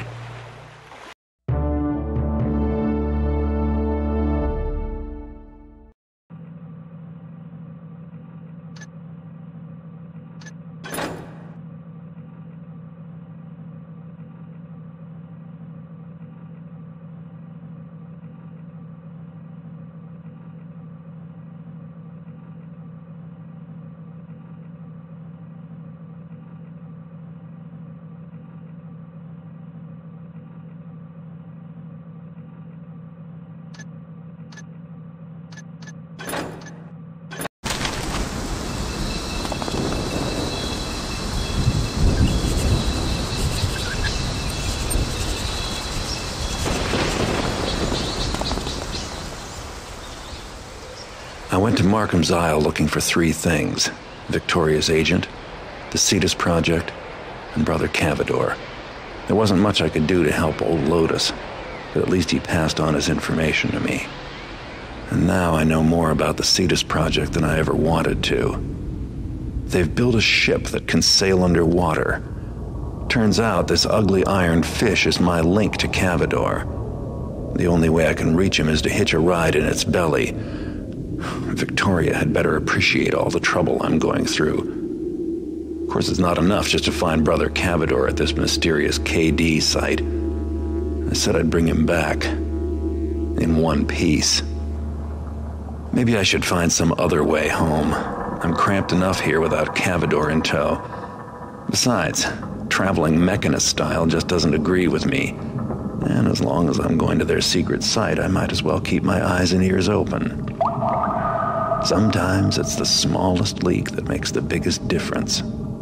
I went to Markham's Isle looking for three things: Victoria's agent, the Cetus Project, and Brother Cavador. There wasn't much I could do to help old Lotus, but at least he passed on his information to me. And now I know more about the Cetus Project than I ever wanted to. They've built a ship that can sail underwater. Turns out this ugly iron fish is my link to Cavador. The only way I can reach him is to hitch a ride in its belly. Victoria had better appreciate all the trouble I'm going through. Of course, it's not enough just to find Brother Cavador at this mysterious K D site. I said I'd bring him back. In one piece. Maybe I should find some other way home. I'm cramped enough here without Cavador in tow. Besides, traveling Mechanist style just doesn't agree with me. And as long as I'm going to their secret site, I might as well keep my eyes and ears open. Sometimes it's the smallest leak that makes the biggest difference.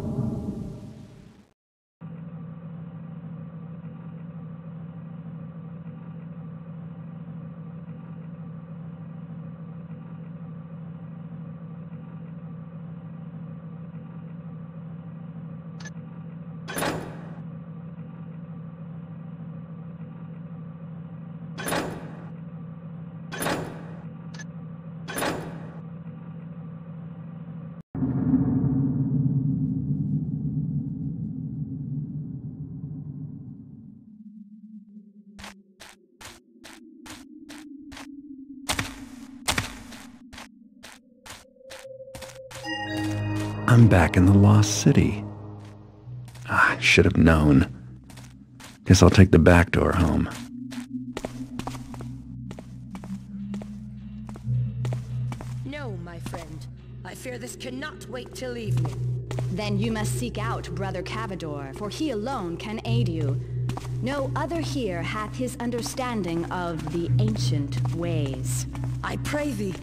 I'm back in the Lost City. Ah, I should have known. Guess I'll take the back door home. No, my friend. I fear this cannot wait till evening. Then you must seek out Brother Cavador, for he alone can aid you. No other here hath his understanding of the ancient ways. I pray thee.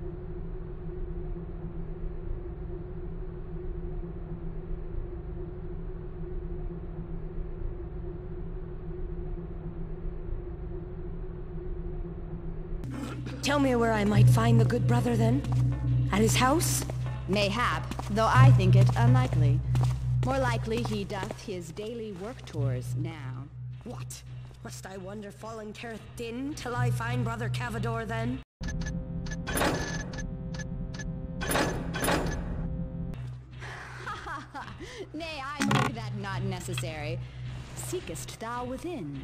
Tell me where I might find the good brother then? At his house? Mayhap, though I think it unlikely. More likely he doth his daily work tours now. What? Must I wander falling Terrath Din till I find Brother Cavador then? Nay, I think that not necessary. Seekest thou within?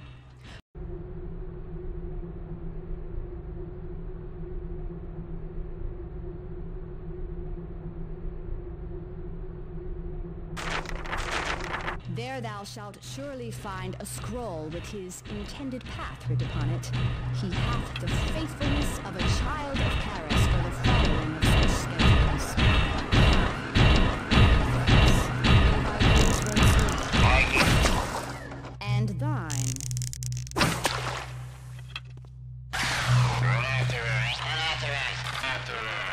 There thou shalt surely find a scroll with his intended path writ upon it. He hath the faithfulness of a child of Karras for the following of such schedules. And thine. Unauthorized, unauthorized, unauthorized.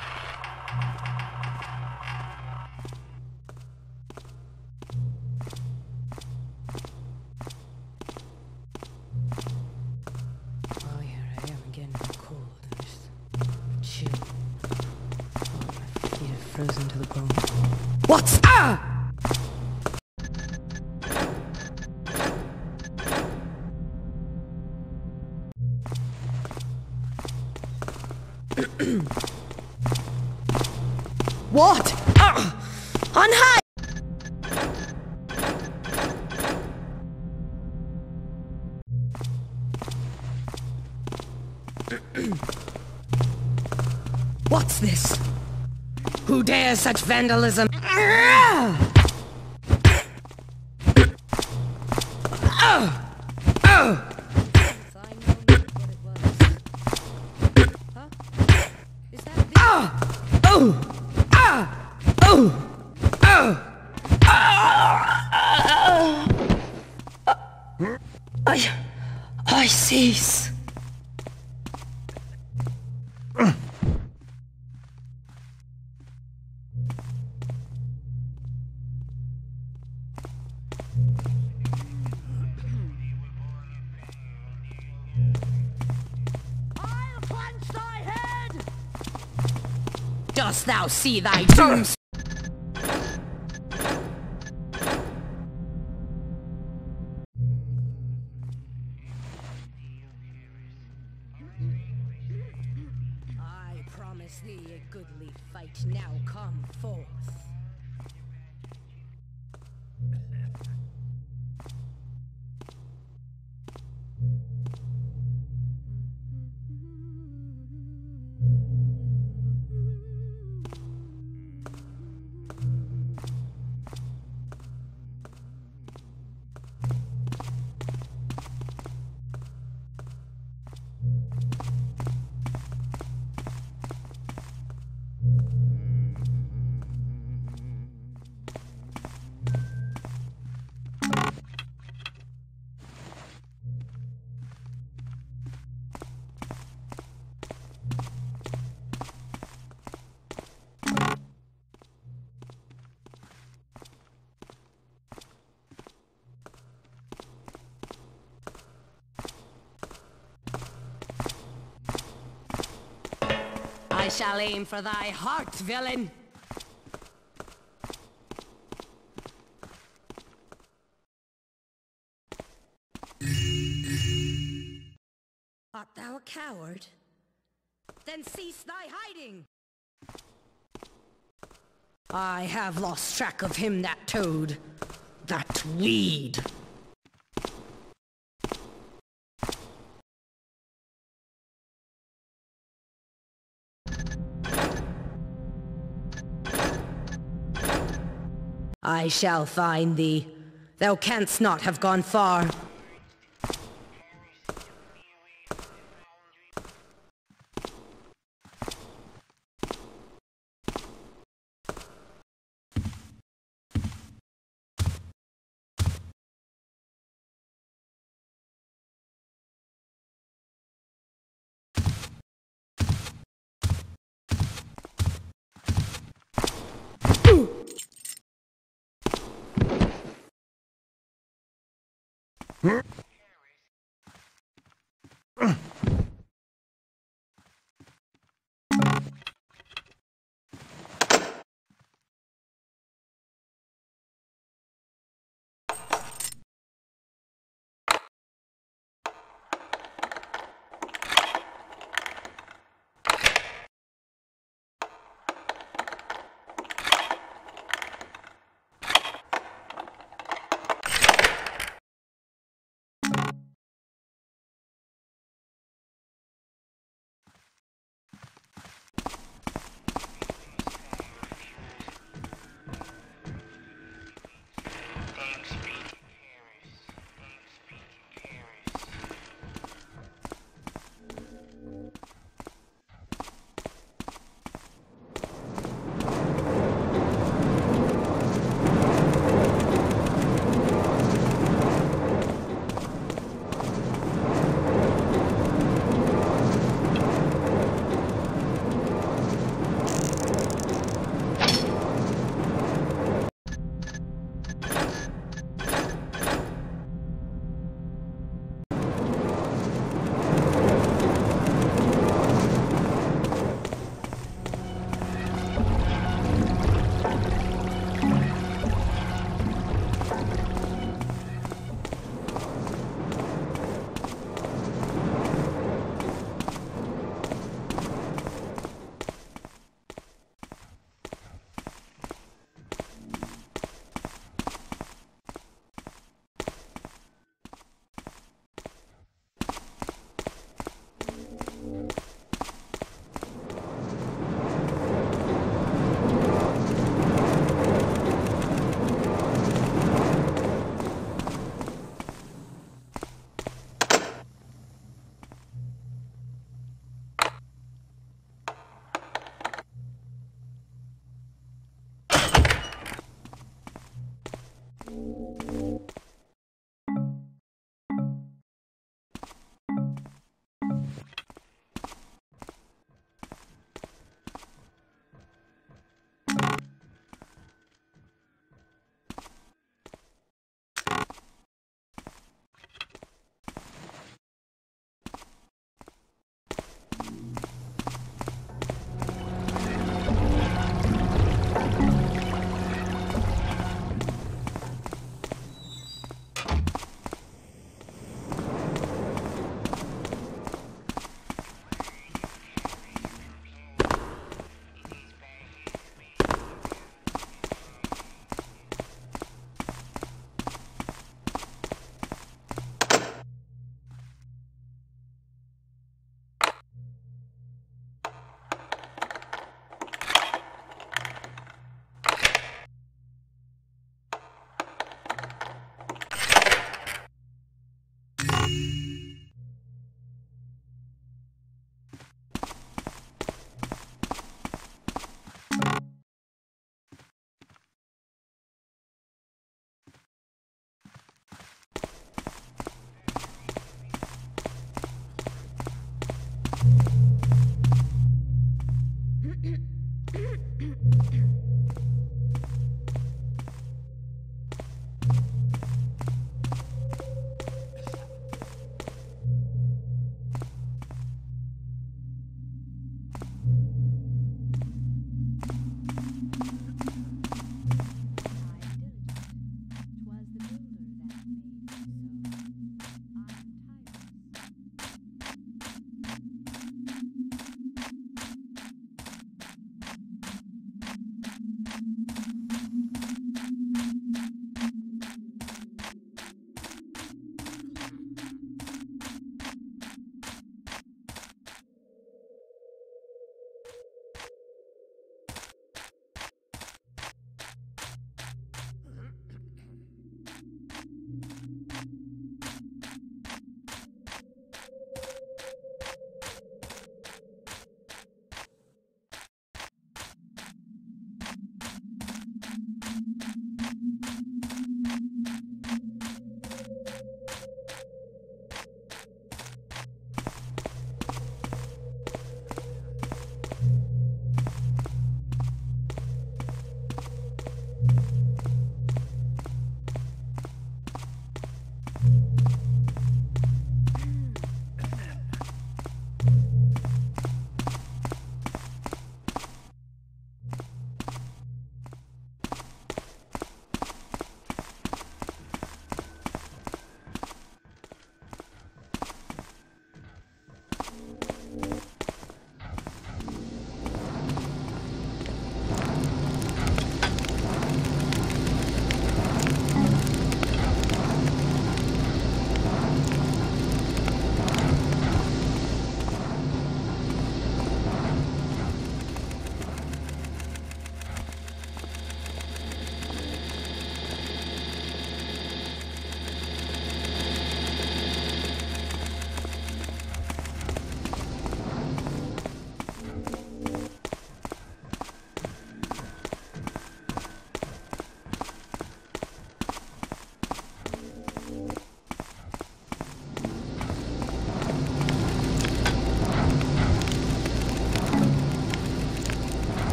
Oh, here I am again, cold and just chill. Oh, my feet are frozen to the bone. What's ah? What? Ah! On high! What's this? Who dares such vandalism? Ah! Oh! Oh! Oh! Ah! Oh! Oh! I... I cease. I'll plunge thy head! Dost thou see thy doom? I promise thee a goodly fight. Now come forth. I shall aim for thy heart, villain! Art thou a coward? Then cease thy hiding! I have lost track of him, that toad. That weed. I shall find thee. Thou canst not have gone far.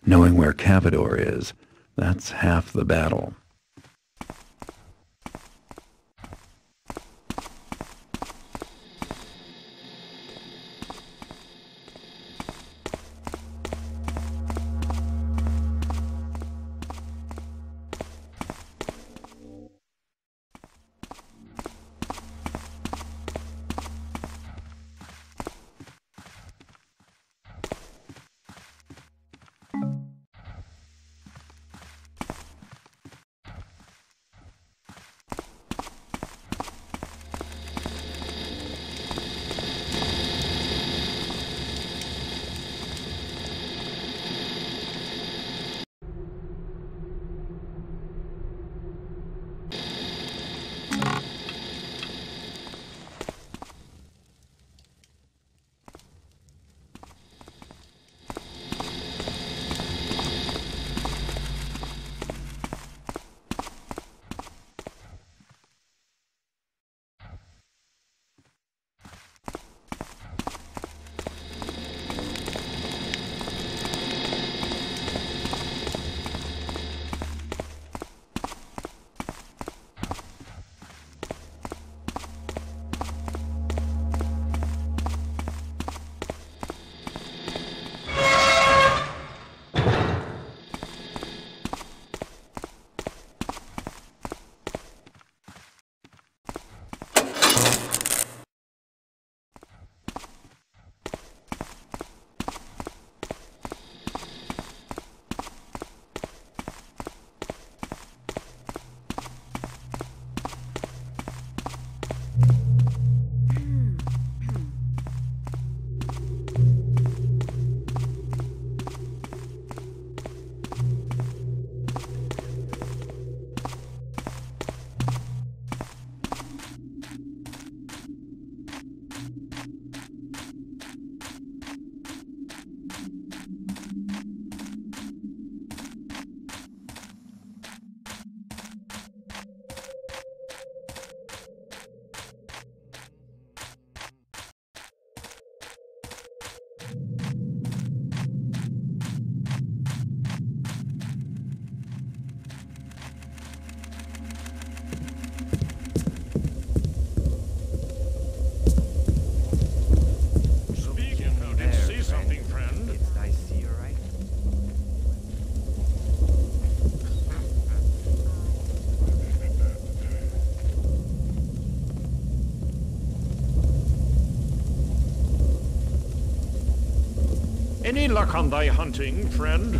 Knowing where Cavador is, that's half the battle. Any luck on thy hunting, friend?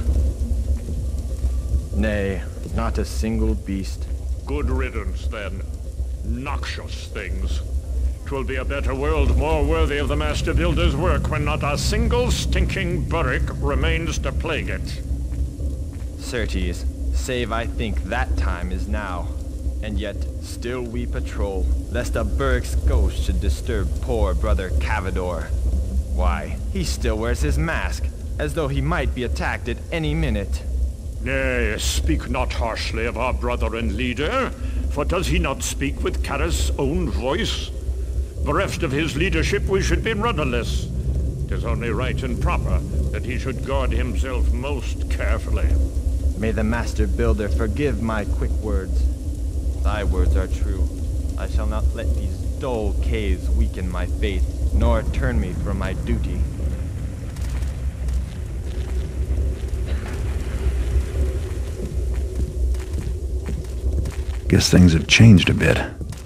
Nay, not a single beast. Good riddance, then. Noxious things. 'Twill be a better world, more worthy of the Master Builder's work, when not a single stinking burrick remains to plague it. Certes, save I think that time is now. And yet, still we patrol, lest a burrick's ghost should disturb poor brother Cavador. Why, he still wears his mask, as though he might be attacked at any minute. Nay, speak not harshly of our brother and leader, for does he not speak with Karras' own voice? Bereft of his leadership, we should be rudderless. 'Tis only right and proper that he should guard himself most carefully. May the Master Builder forgive my quick words. Thy words are true. I shall not let these dull caves weaken my faith, nor turn me from my duty. Guess things have changed a bit.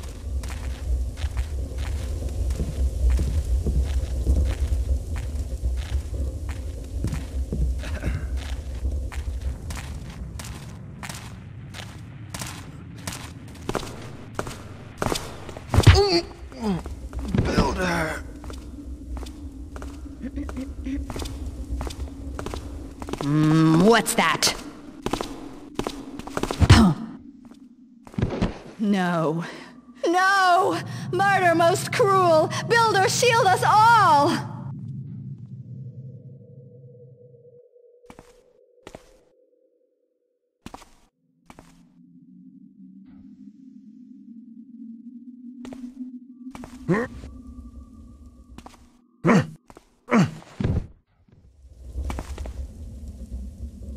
Builder! Mm, what's that? No. No! Murder most cruel! Builder, shield us all!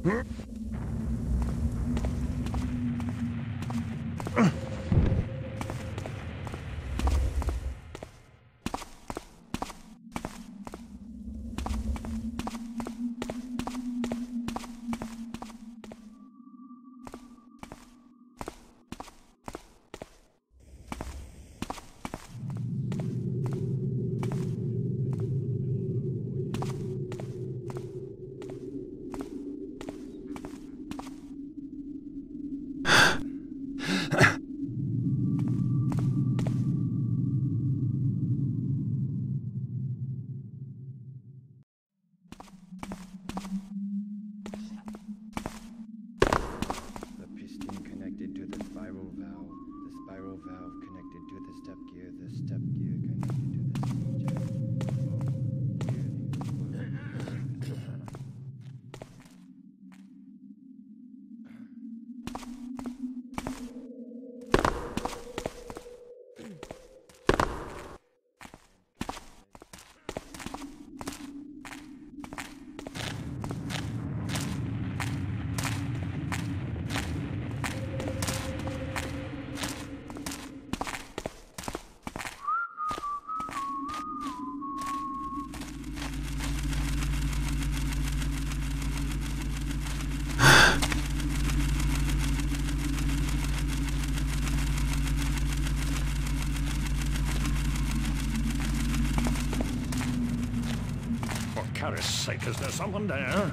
For Karras' sake, is there someone there?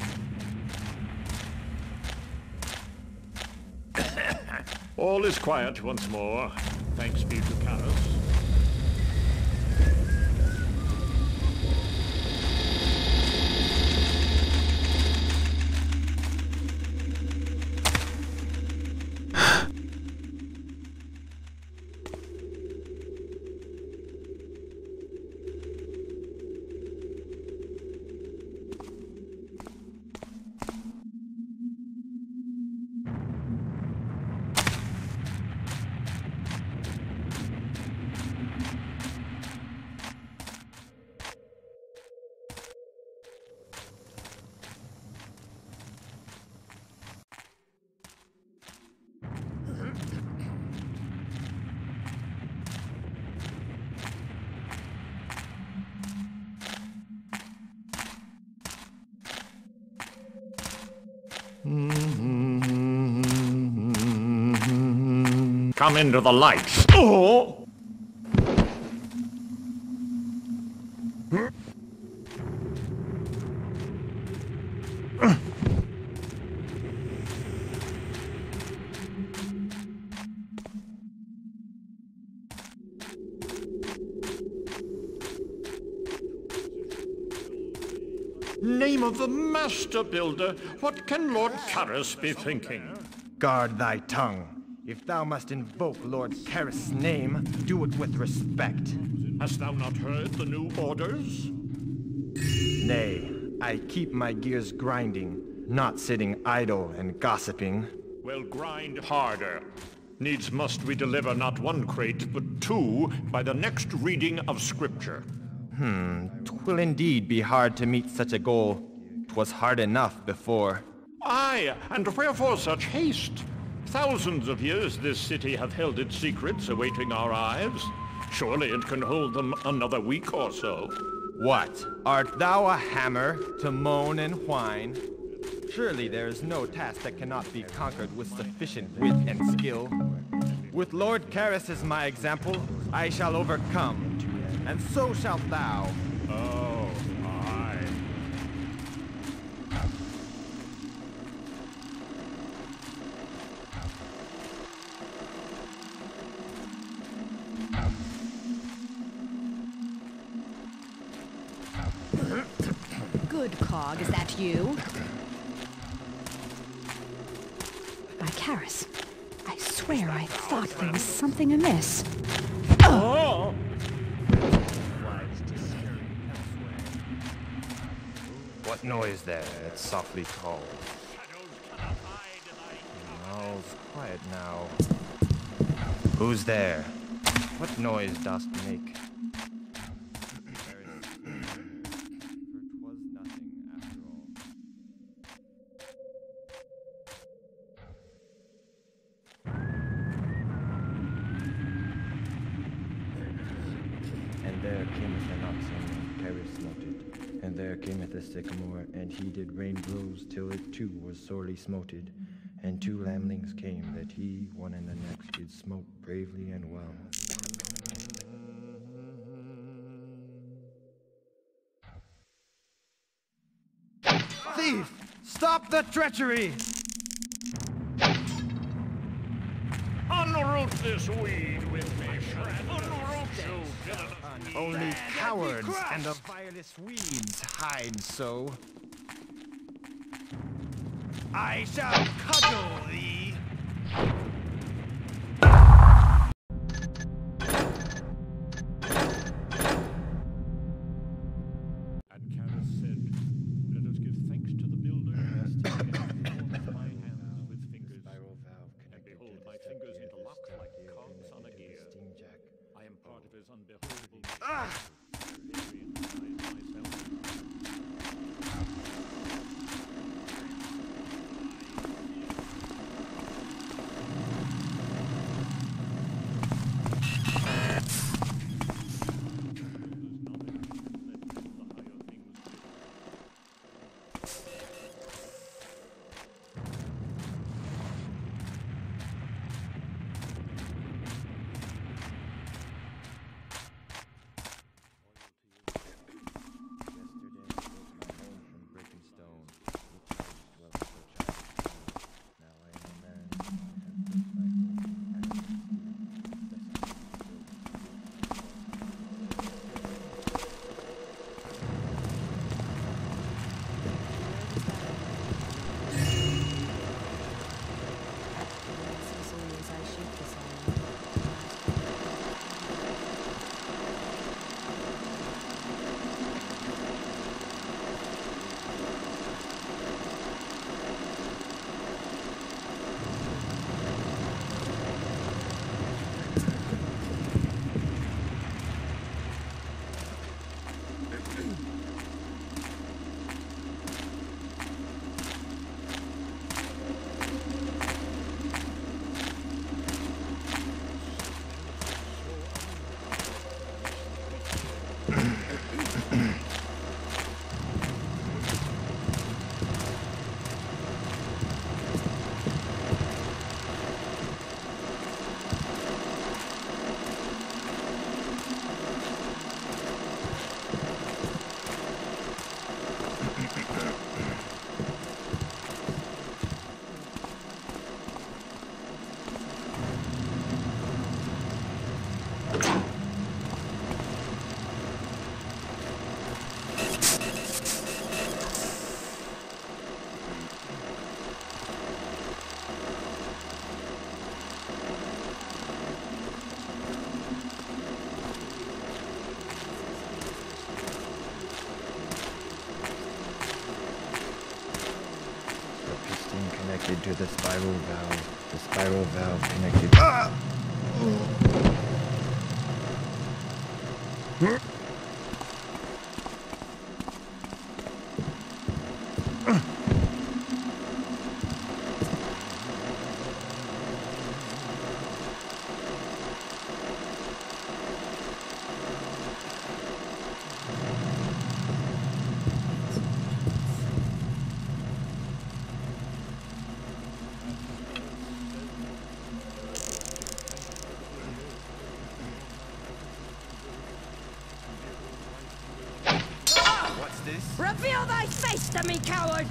All is quiet once more. Thanks be to Karras. Come into the light. Oh! Name of the Master Builder, what can Lord Karras be thinking? Guard thy tongue. If thou must invoke Lord Karras' name, do it with respect. Hast thou not heard the new orders? Nay, I keep my gears grinding, not sitting idle and gossiping. Well, grind harder. Needs must we deliver not one crate, but two, by the next reading of Scripture. Hmm, 'twill indeed be hard to meet such a goal. 'Twas hard enough before. Aye, and wherefore such haste? Thousands of years this city hath held its secrets, awaiting our eyes. Surely it can hold them another week or so. What? Art thou a hammer to moan and whine? Surely there is no task that cannot be conquered with sufficient wit and skill. With Lord Karras as my example, I shall overcome, and so shalt thou. Oh, aye. Good, Cog, is that you? By Karras, I swear I thought there was something amiss. Oh! What noise there that softly calls? All's quiet now. Who's there? What noise dost make? For 'twas nothing after all. Iris smoted, and there cameth a sycamore, and he did rain blows till it too was sorely smoted. And two lamblings came, that he, one and the next, did smote bravely and well. Thief! Stop the treachery! Unroot this weed with me, friend. Unroot you, villainous weed. Only cowards and the vilest weeds hide so. I shall cudgel thee! And Karras said, "Let us give thanks to the builder, lest he get forth my hands with fingers. And behold, my fingers interlock like cogs on a gear. I am part of his unbeholden Ah! very inside myself. Connected to the spiral valve. The spiral valve connected. Ah! Reveal thy face to me, coward!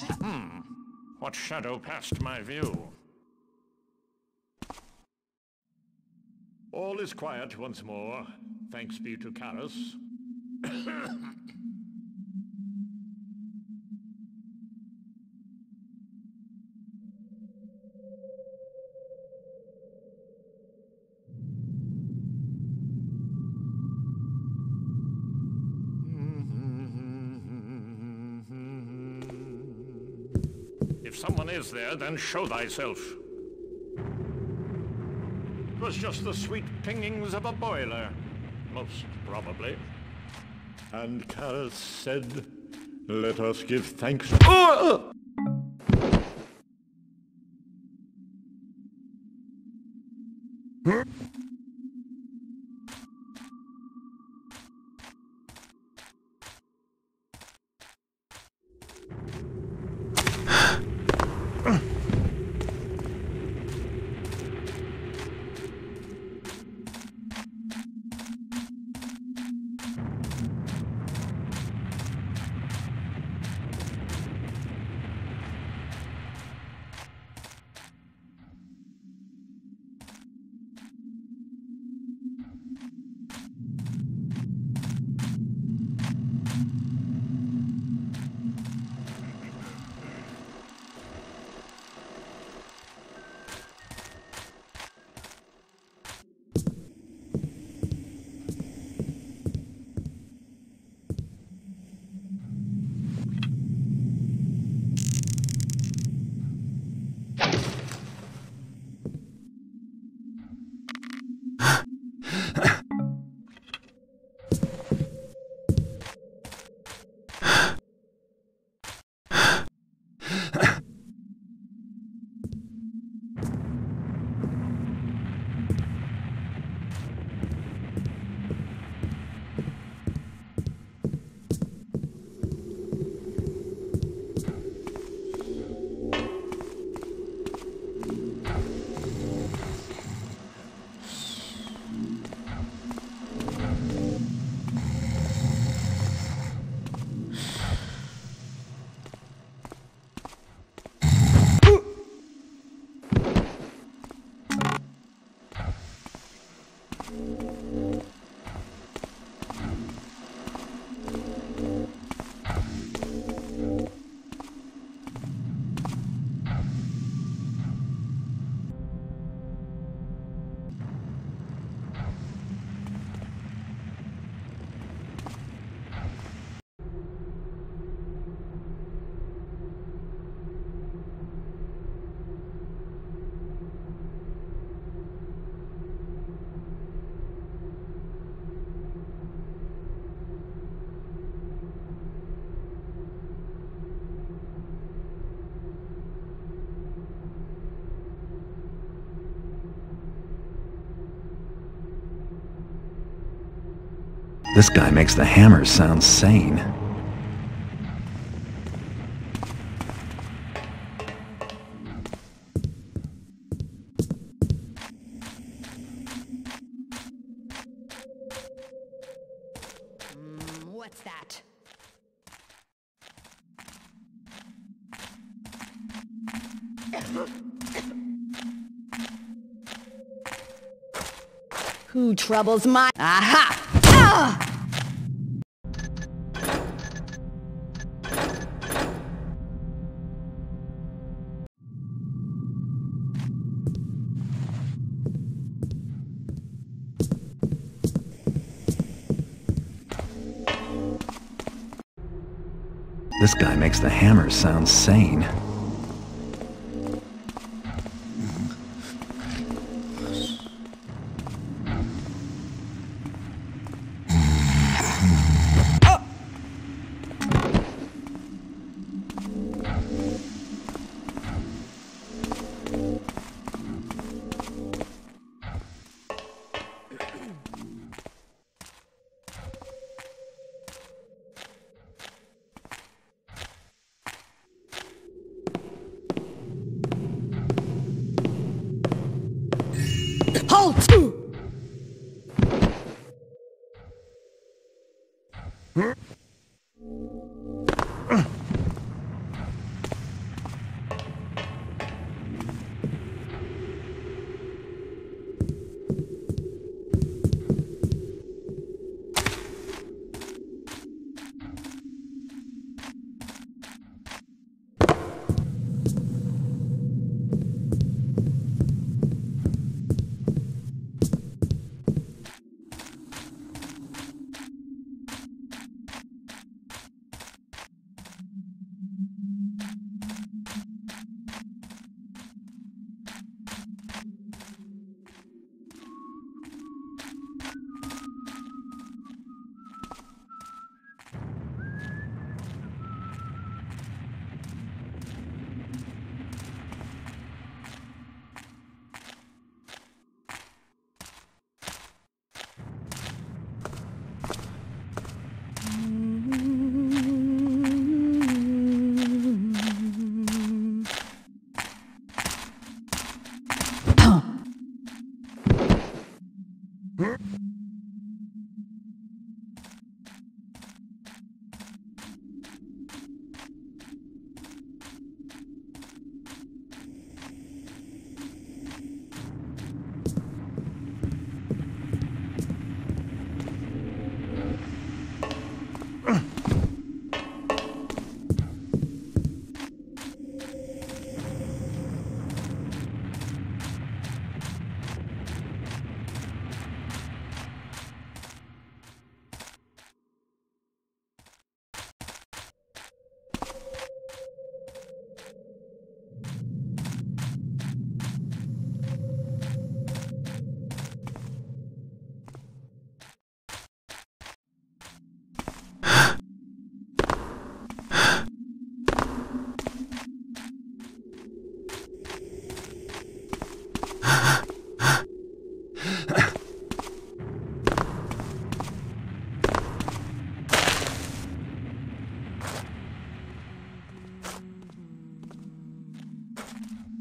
Hmm. What shadow passed my view? All is quiet once more. Thanks be to Karras. If someone is there, then show thyself. It was just the sweet pingings of a boiler, most probably. And Karras said, "Let us give thanks." Oh! This guy makes the hammers sound sane. Mm, what's that? Who troubles my... Aha! Ah! This guy makes the hammers sound sane. Halt!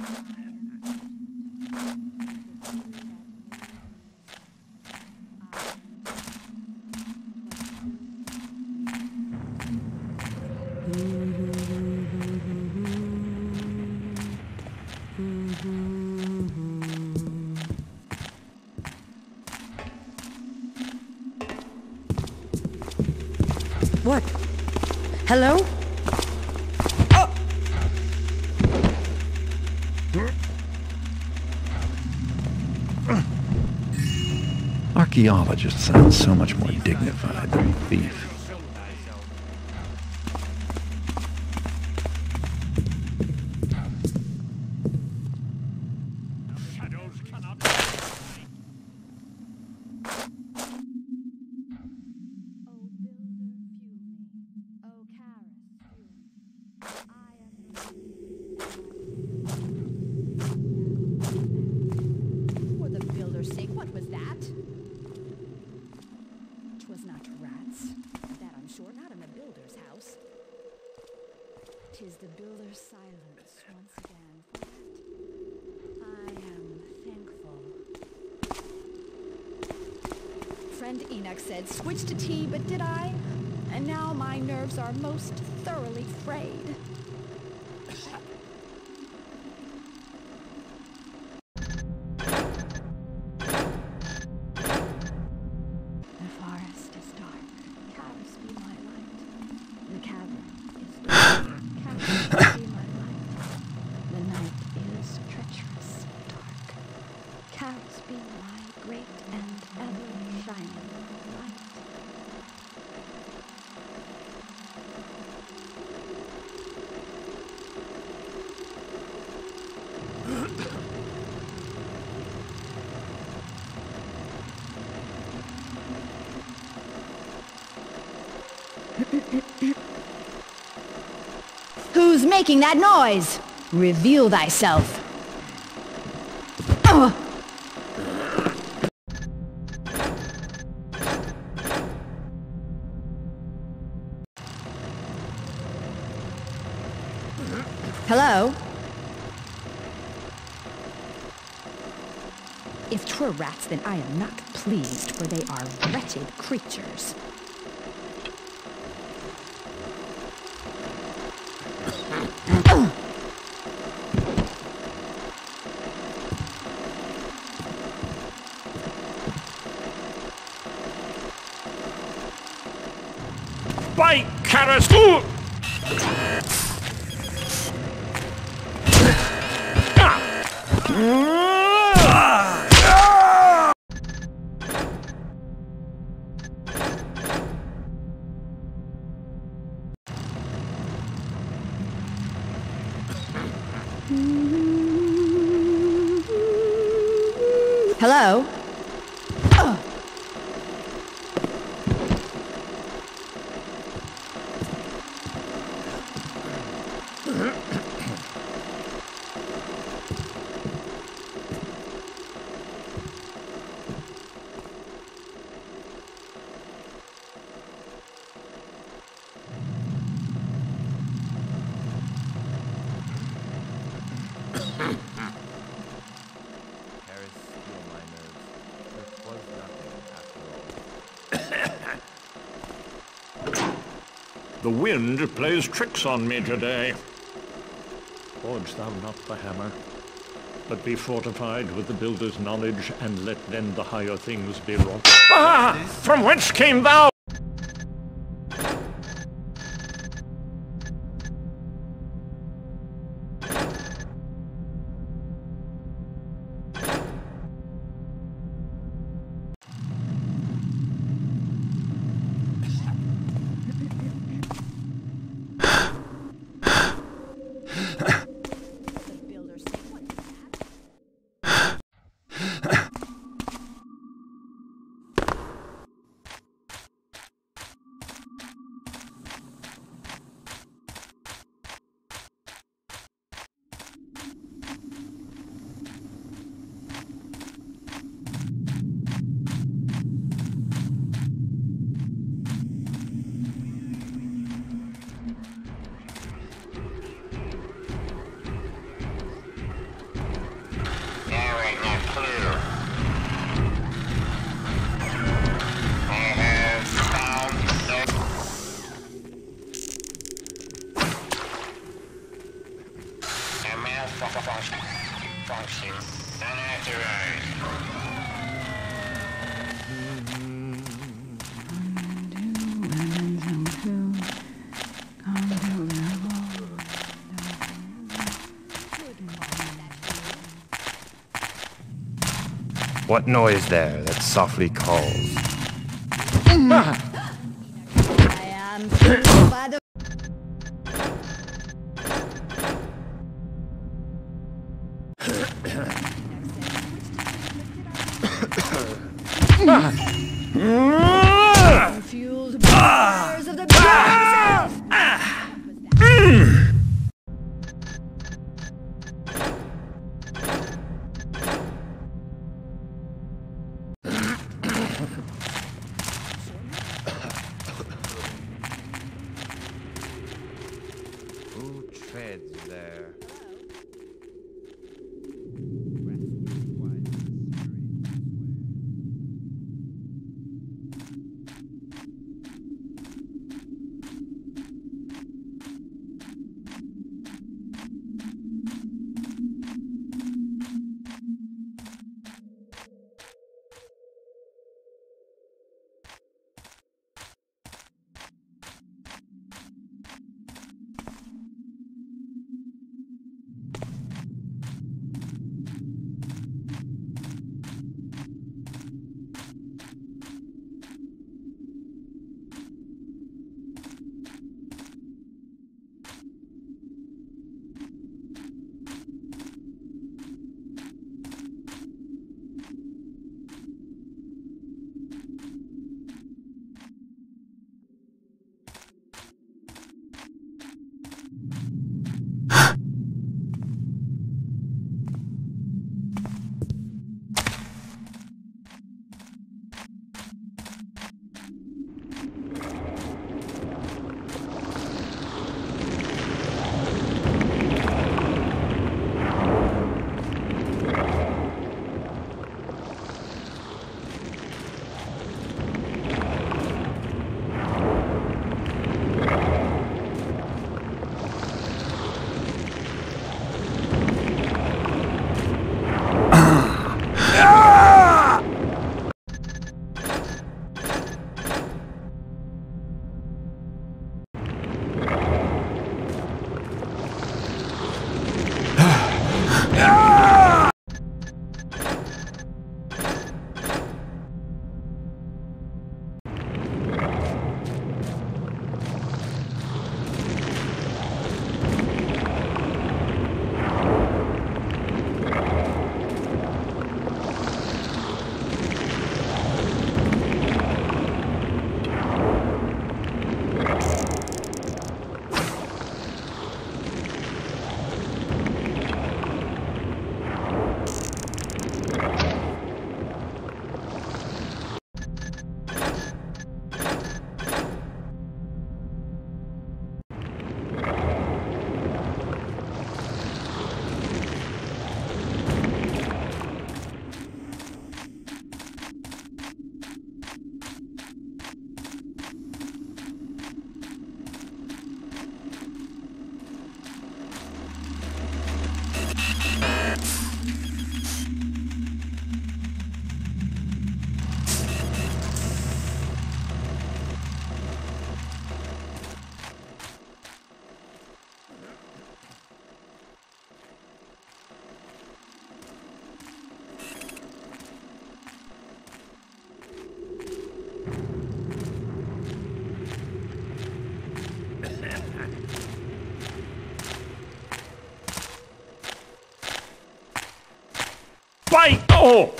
What? Hello? Oh! Archaeologist sounds so much more dignified than thief. Tis the builder's silence once again. For that I am thankful. Friend Enoch said, switch to tea, but did I? And now my nerves are most thoroughly frayed. The forest is dark. Karras be my light. The cavern is dark. Karras be my light. The night is treacherous dark. Karras be my great and ever-shining light. Who's making that noise? Reveal thyself. Oh. Hello? If 'twere rats, then I am not pleased, for they are wretched creatures. By Karras! Ooh! Hello? The wind plays tricks on me today. Forge thou not the hammer, but be fortified with the builder's knowledge, and let then the higher things be wrought. Ah! From whence came thou? Function unauthorized. What noise there that softly calls? I am by the fueled bars of the beast itself. Who treads there? By oh!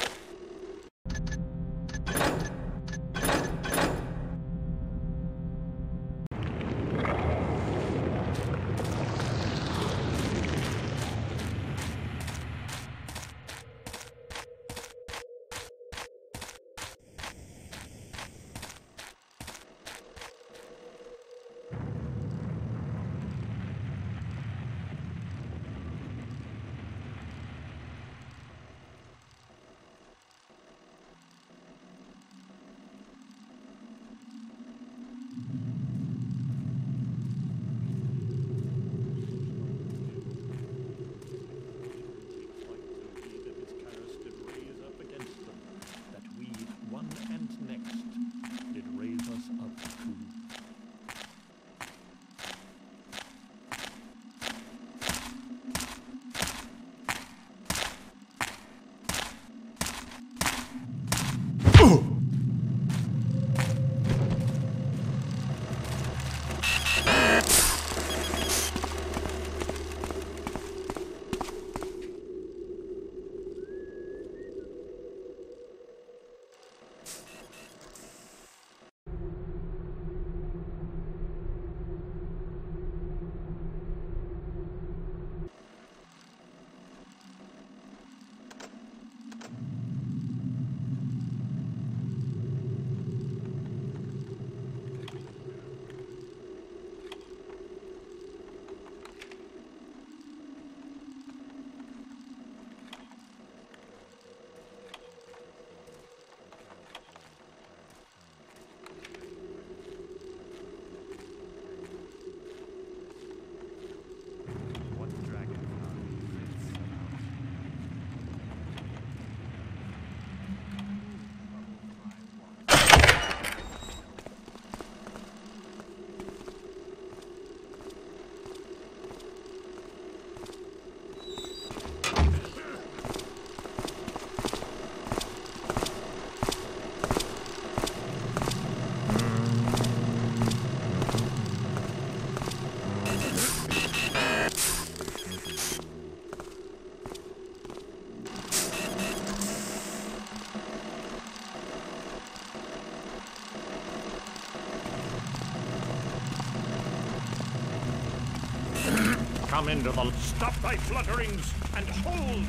come into the... Stop thy flutterings and hold!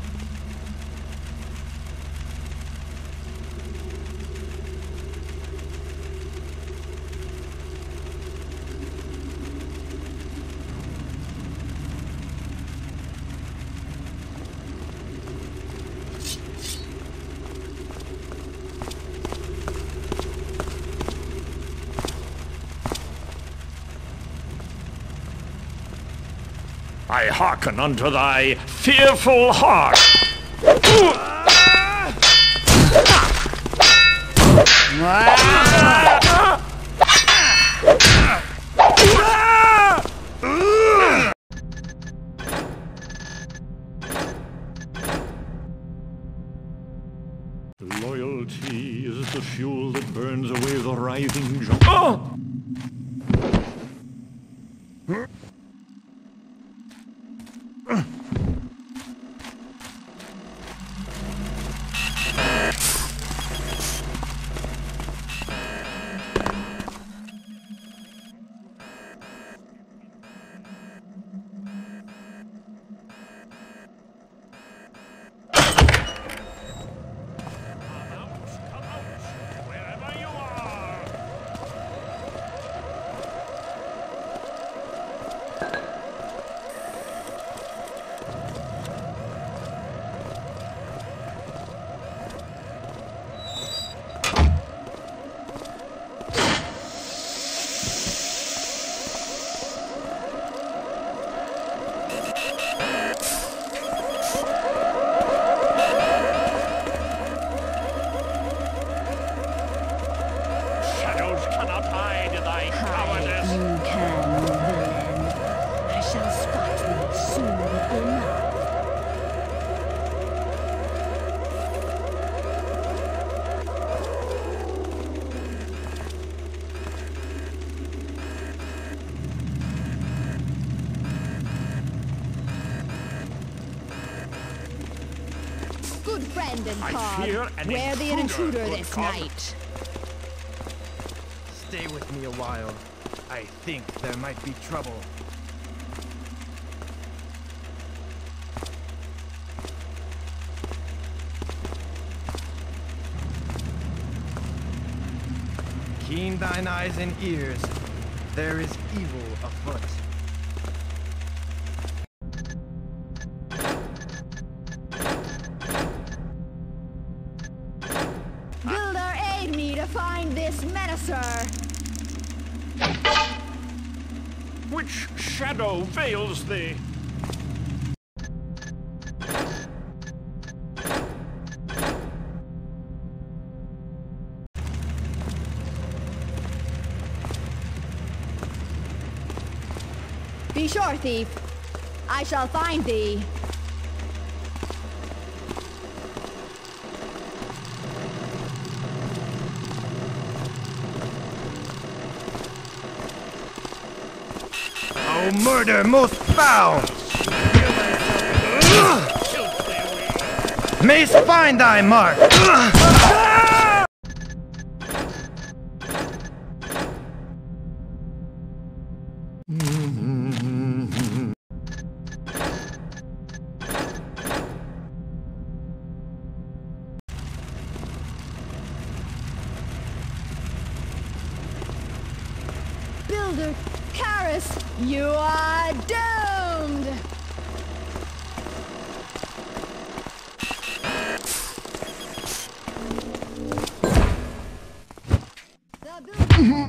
I hearken unto thy fearful heart. Loyalty is the fuel that burns away the writhing junk. Oh! Friend and I cog, fear an where the intruder, intruder good this cog. night? Stay with me a while. I think there might be trouble. Keen thine eyes and ears. There is evil afoot. Find this menacer! Which shadow veils thee? Be sure, thief. I shall find thee. Oh, murder most foul! Mayst find thy mark! Builder Karras, you are doomed! The builder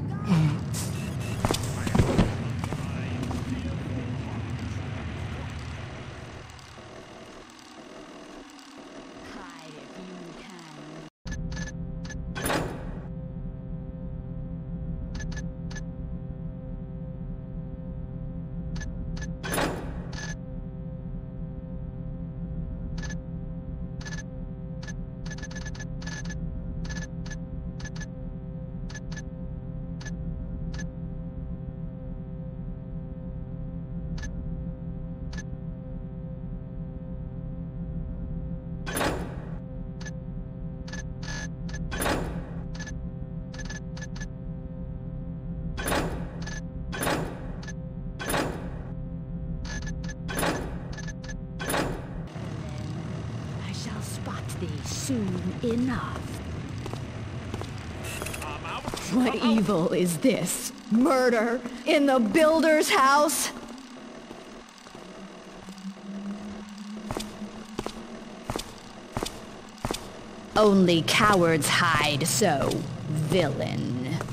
hide if you can. soon enough. What evil is this? Murder in the builder's house? Only cowards hide so, villain.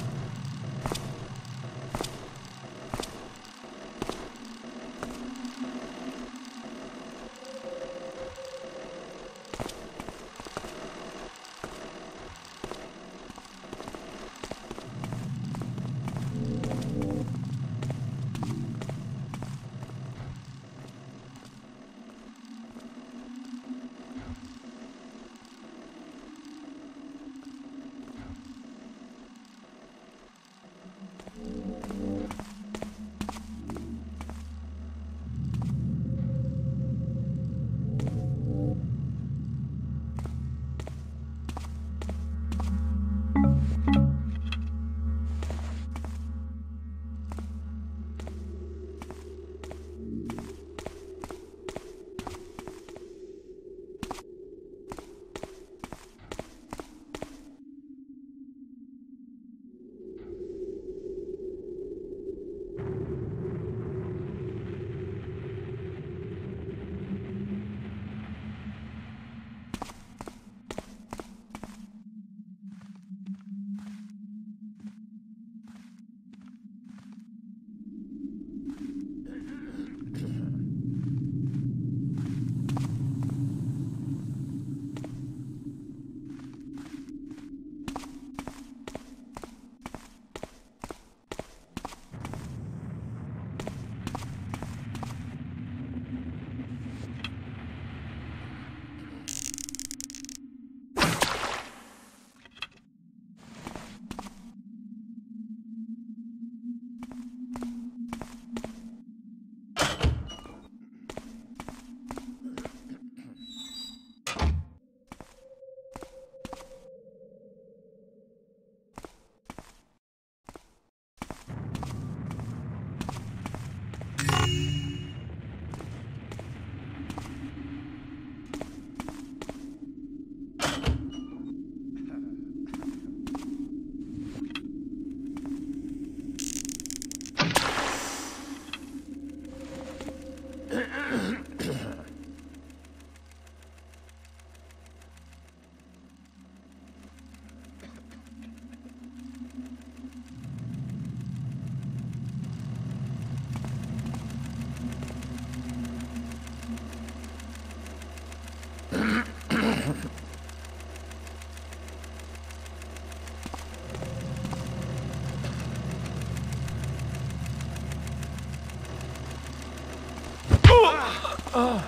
Oh.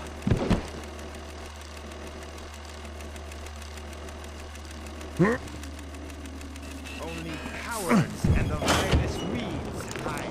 Huh? Only cowards and the vilest weeds hide.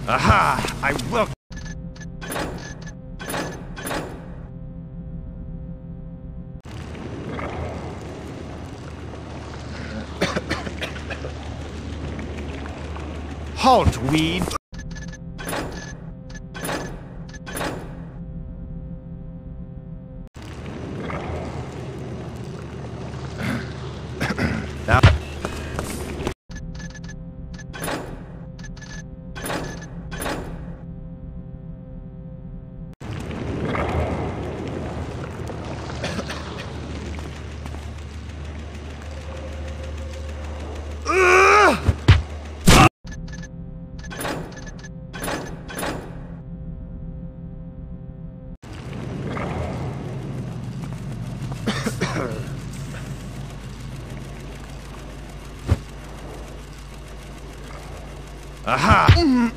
Aha! I will. Halt, weed! Aha! Mm.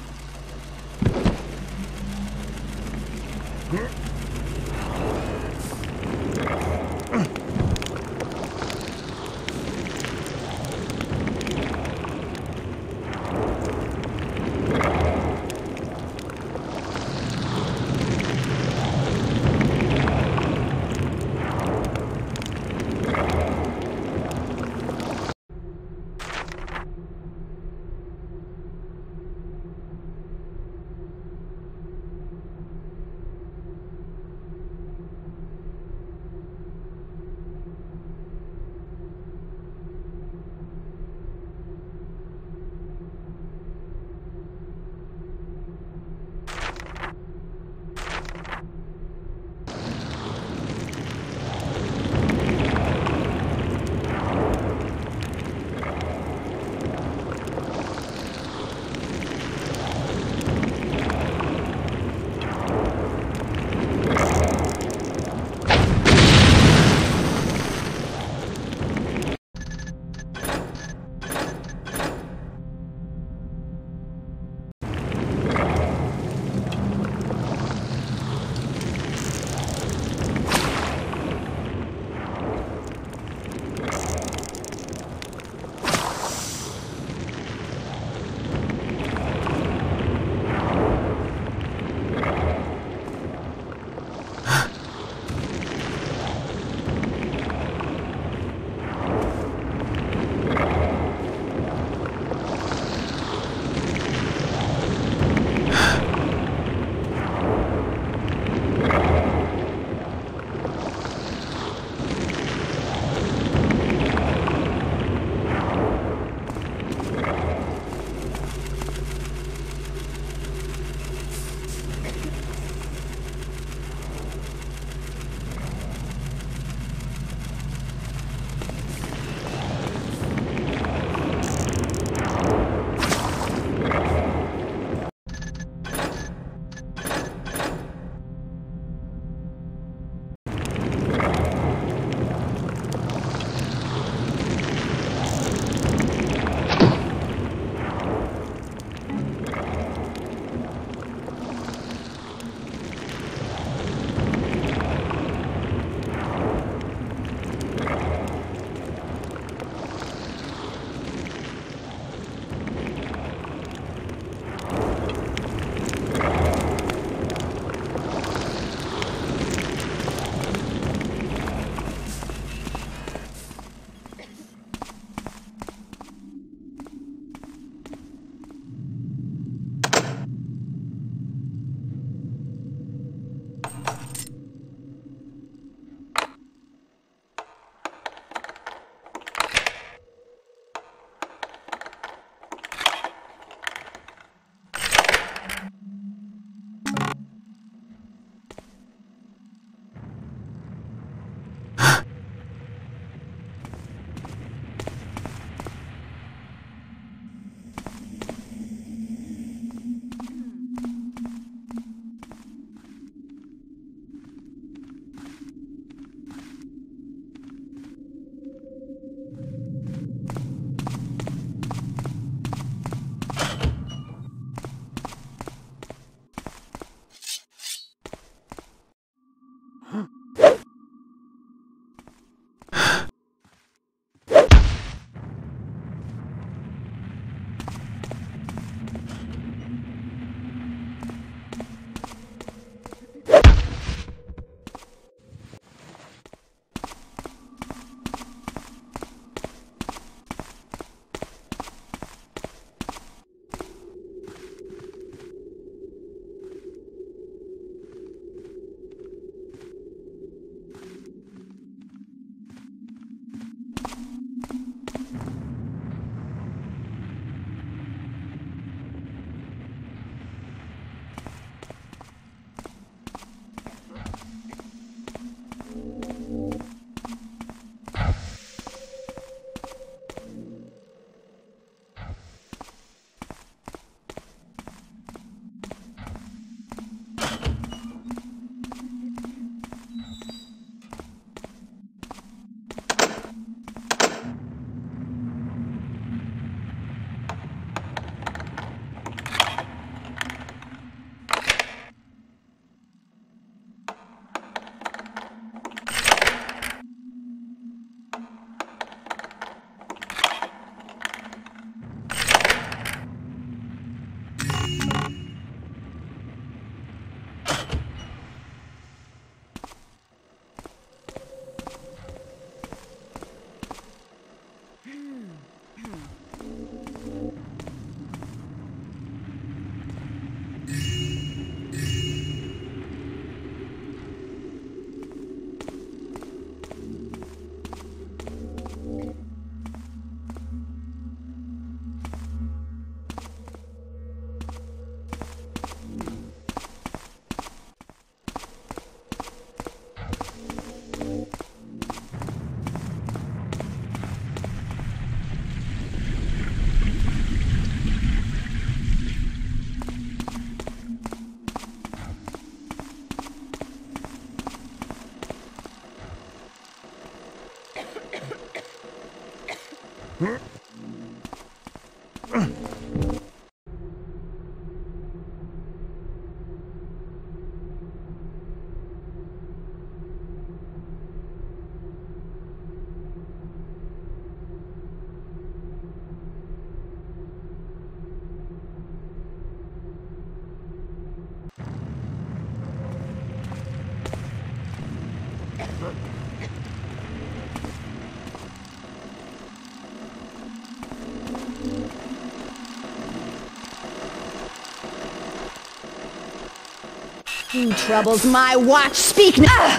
Who troubles my watch? Speak now!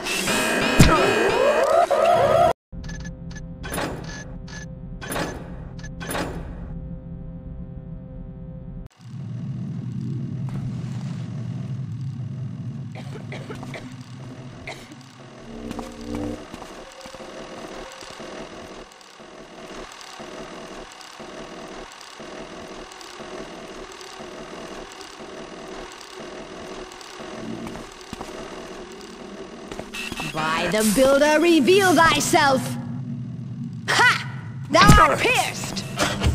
By the builder, reveal thyself! Ha! Thou art pierced!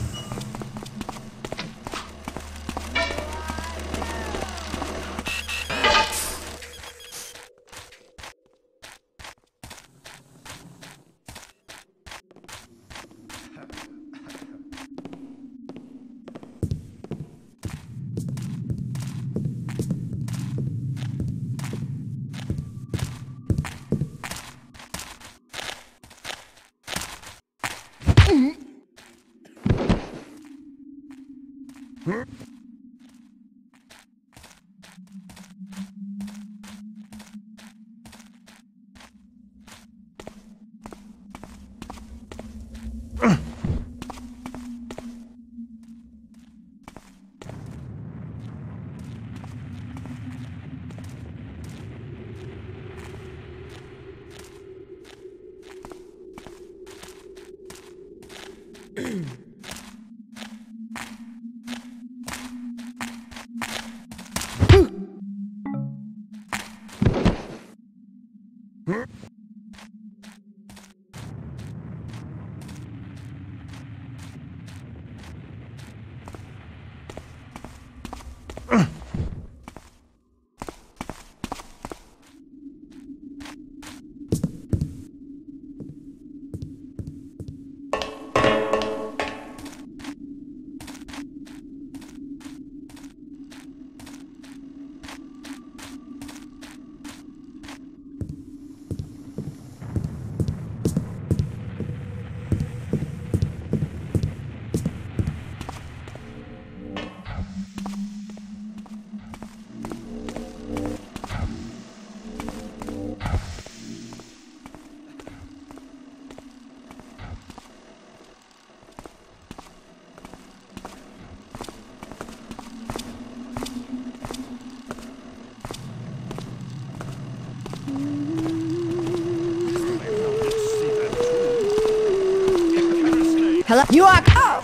Hello? You are... Oh!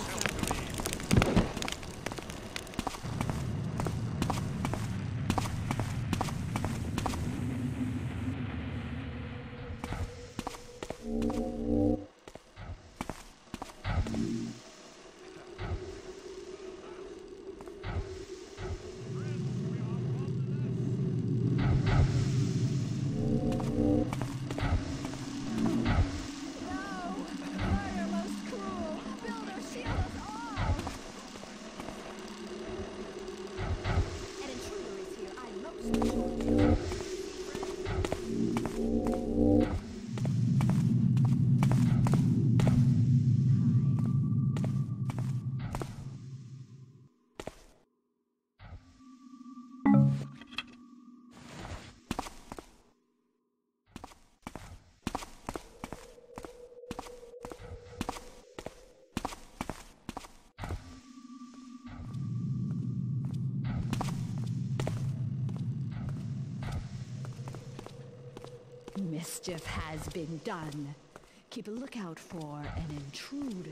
Mischief has been done. Keep a lookout for an intruder.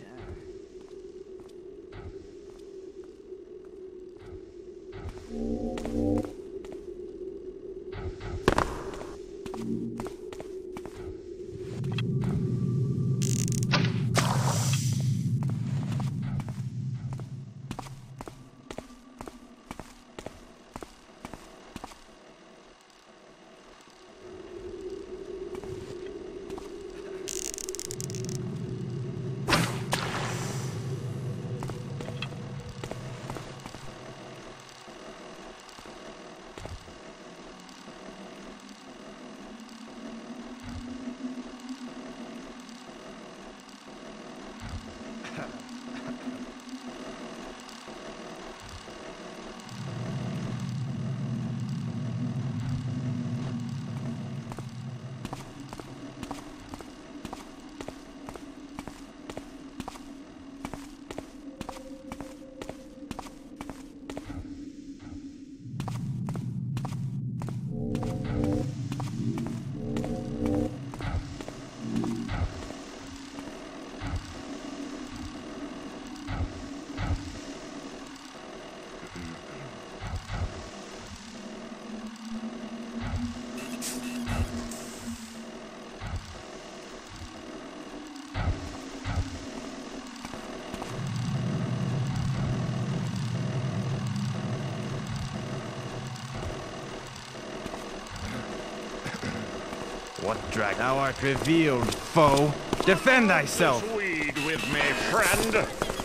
What drag? Thou art revealed, foe. Defend thyself. Weed with me, friend.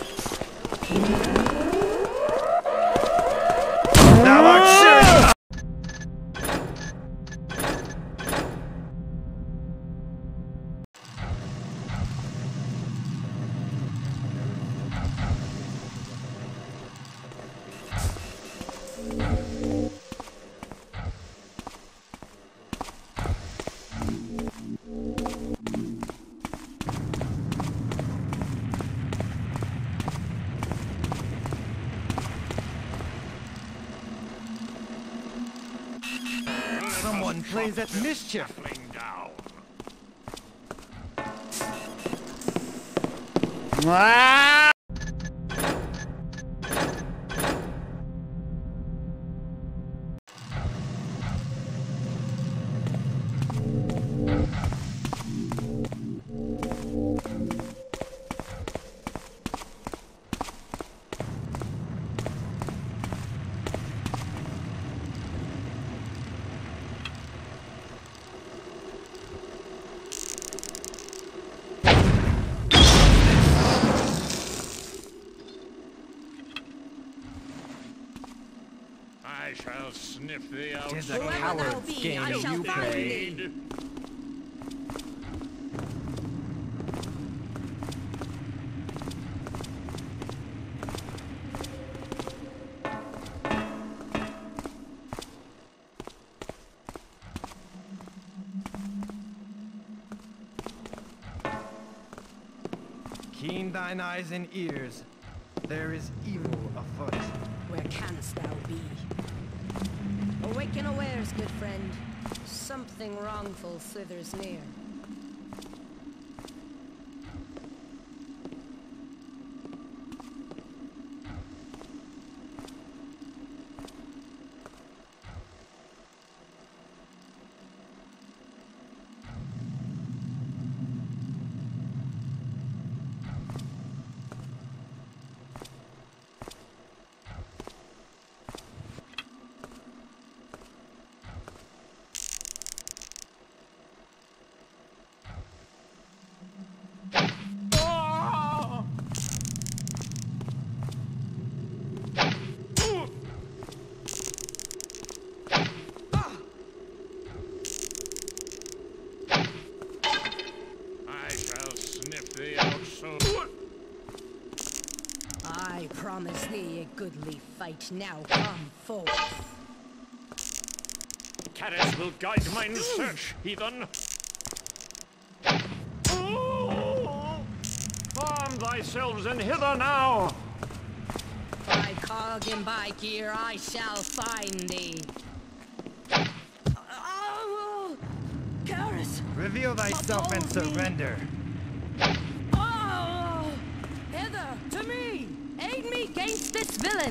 Thou art sherif. Someone plays at mischief. Down. Ah! I shall sniff thee out. Tis a soon. coward's be, game I shall you find play. thee. Keen thine eyes and ears. There is evil afoot. Where canst thou be? Awaken awares, good friend. Something wrongful slithers near. I shall sniff thee out soon. I promise thee a goodly fight. Now come forth. Karras will guide mine search, heathen. Oh! Arm thyselves and hither now. By cog and by gear I shall find thee. Oh, Karras! Reveal thyself and Uphold me. surrender. Oh! Hither, to me! Aid me against this villain!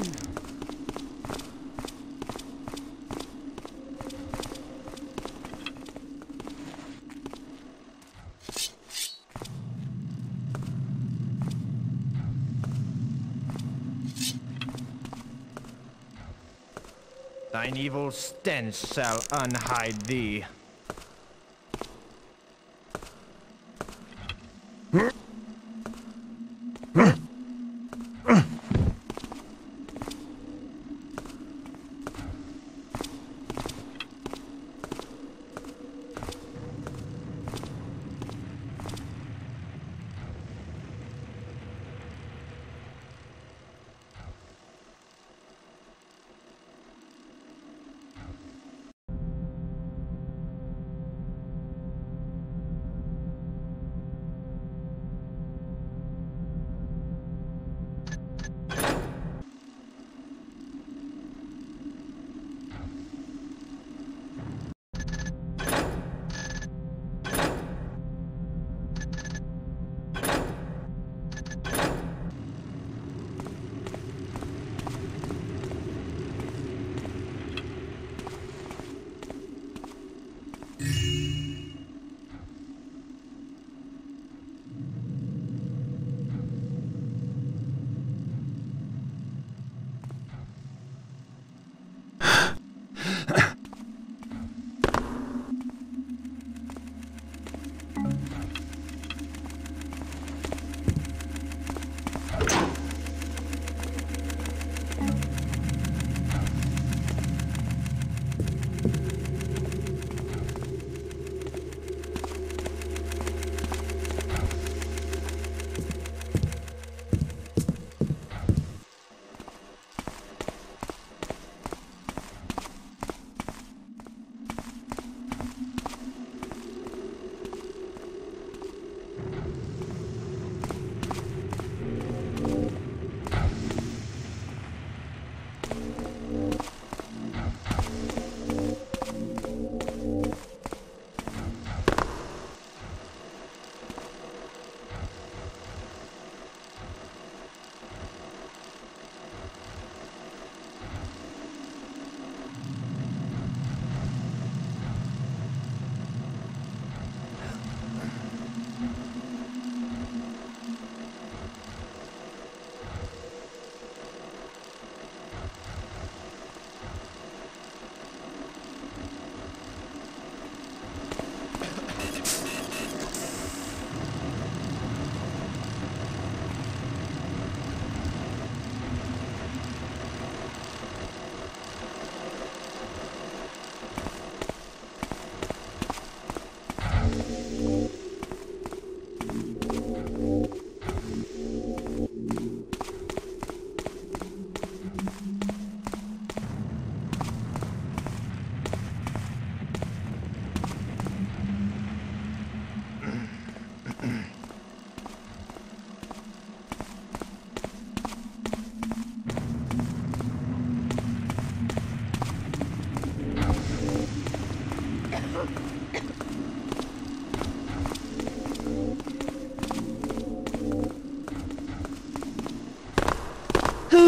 Thine evil stench shall unhide thee.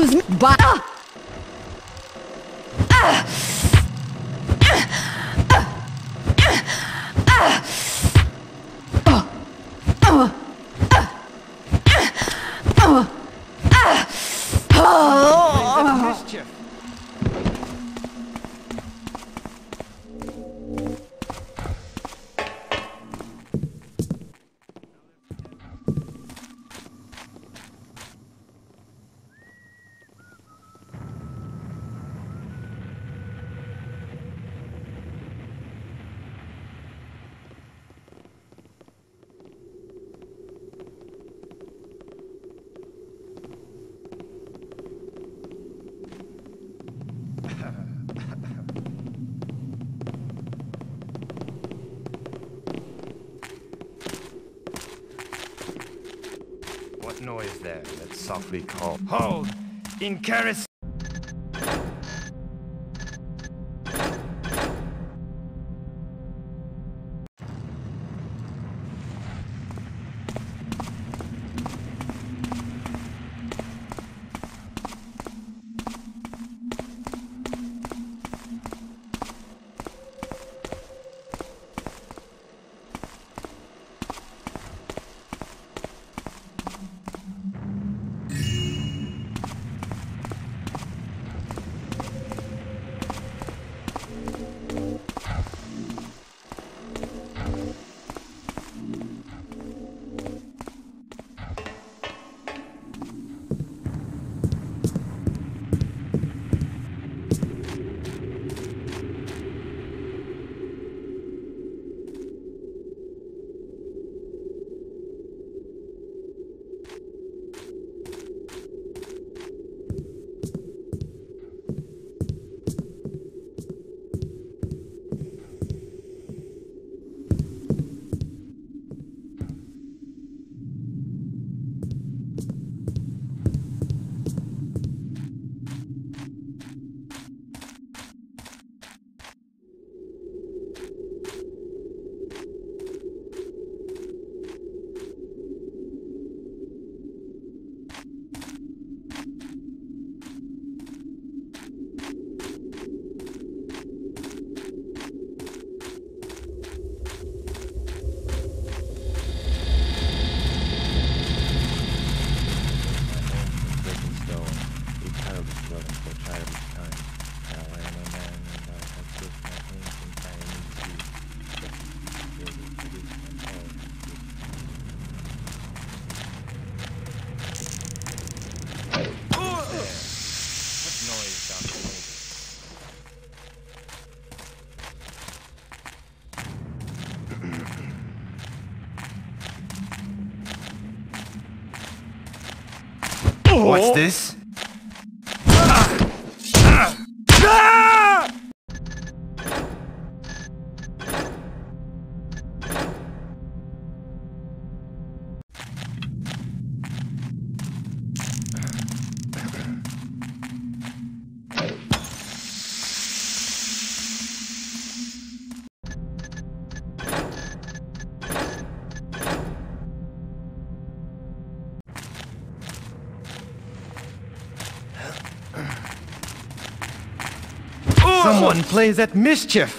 Excuse me, but... Uh, uh, What noise there that softly called? Hold! In Karras! What's this? Someone plays at mischief!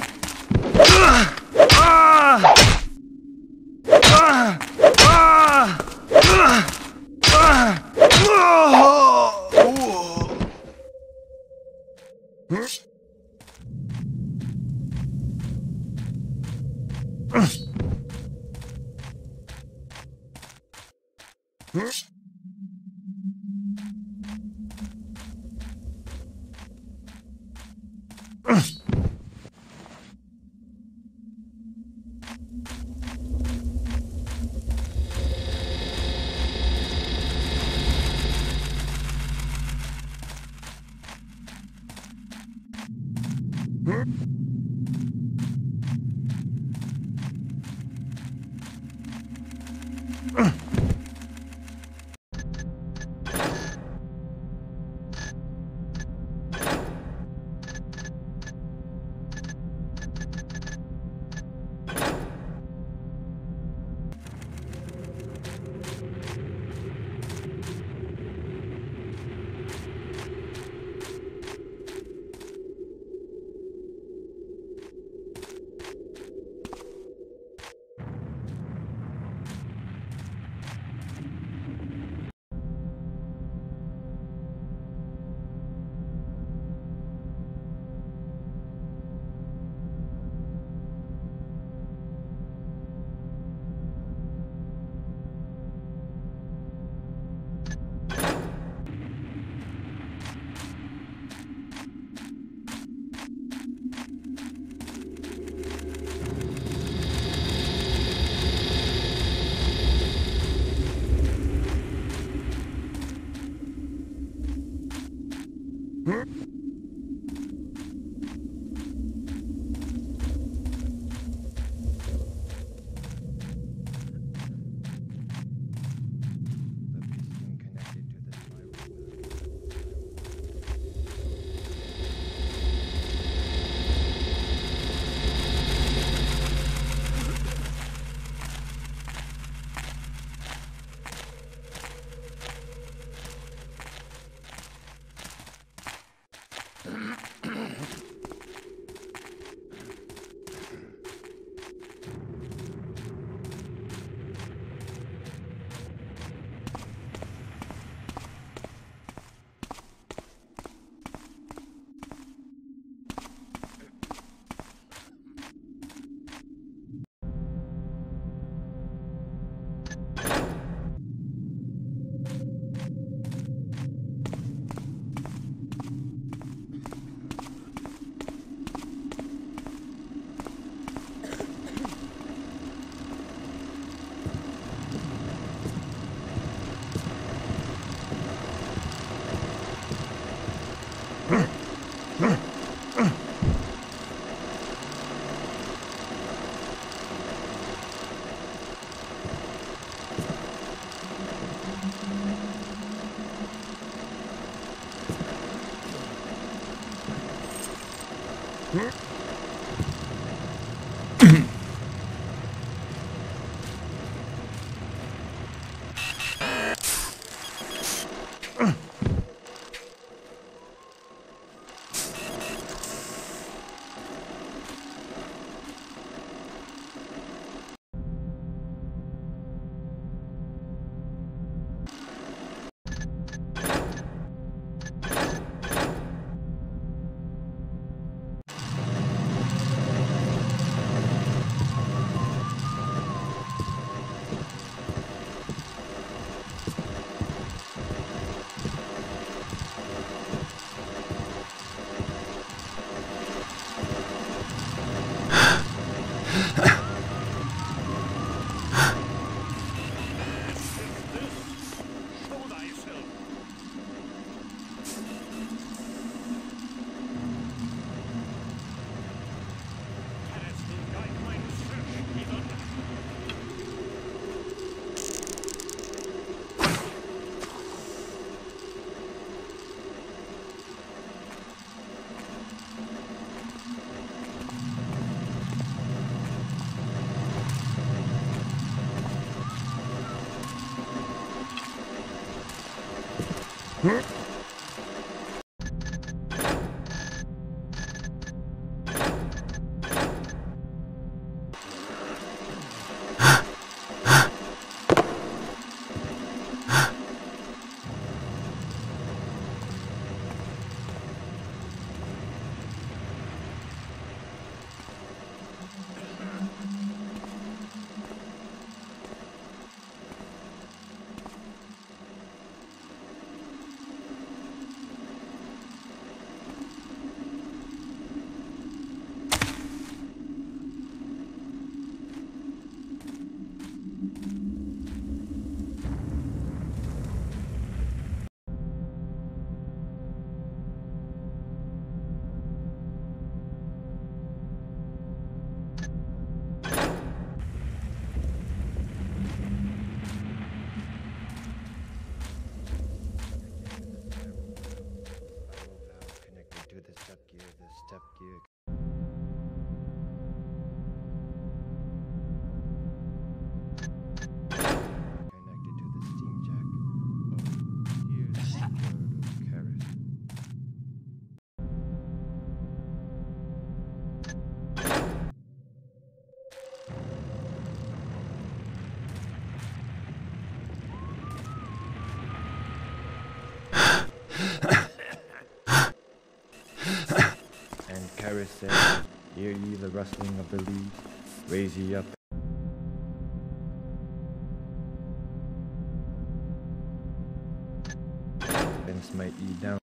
Karras said, hear ye the rustling of the leaves, raise ye up. And smite ye down.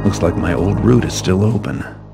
Looks like my old route is still open.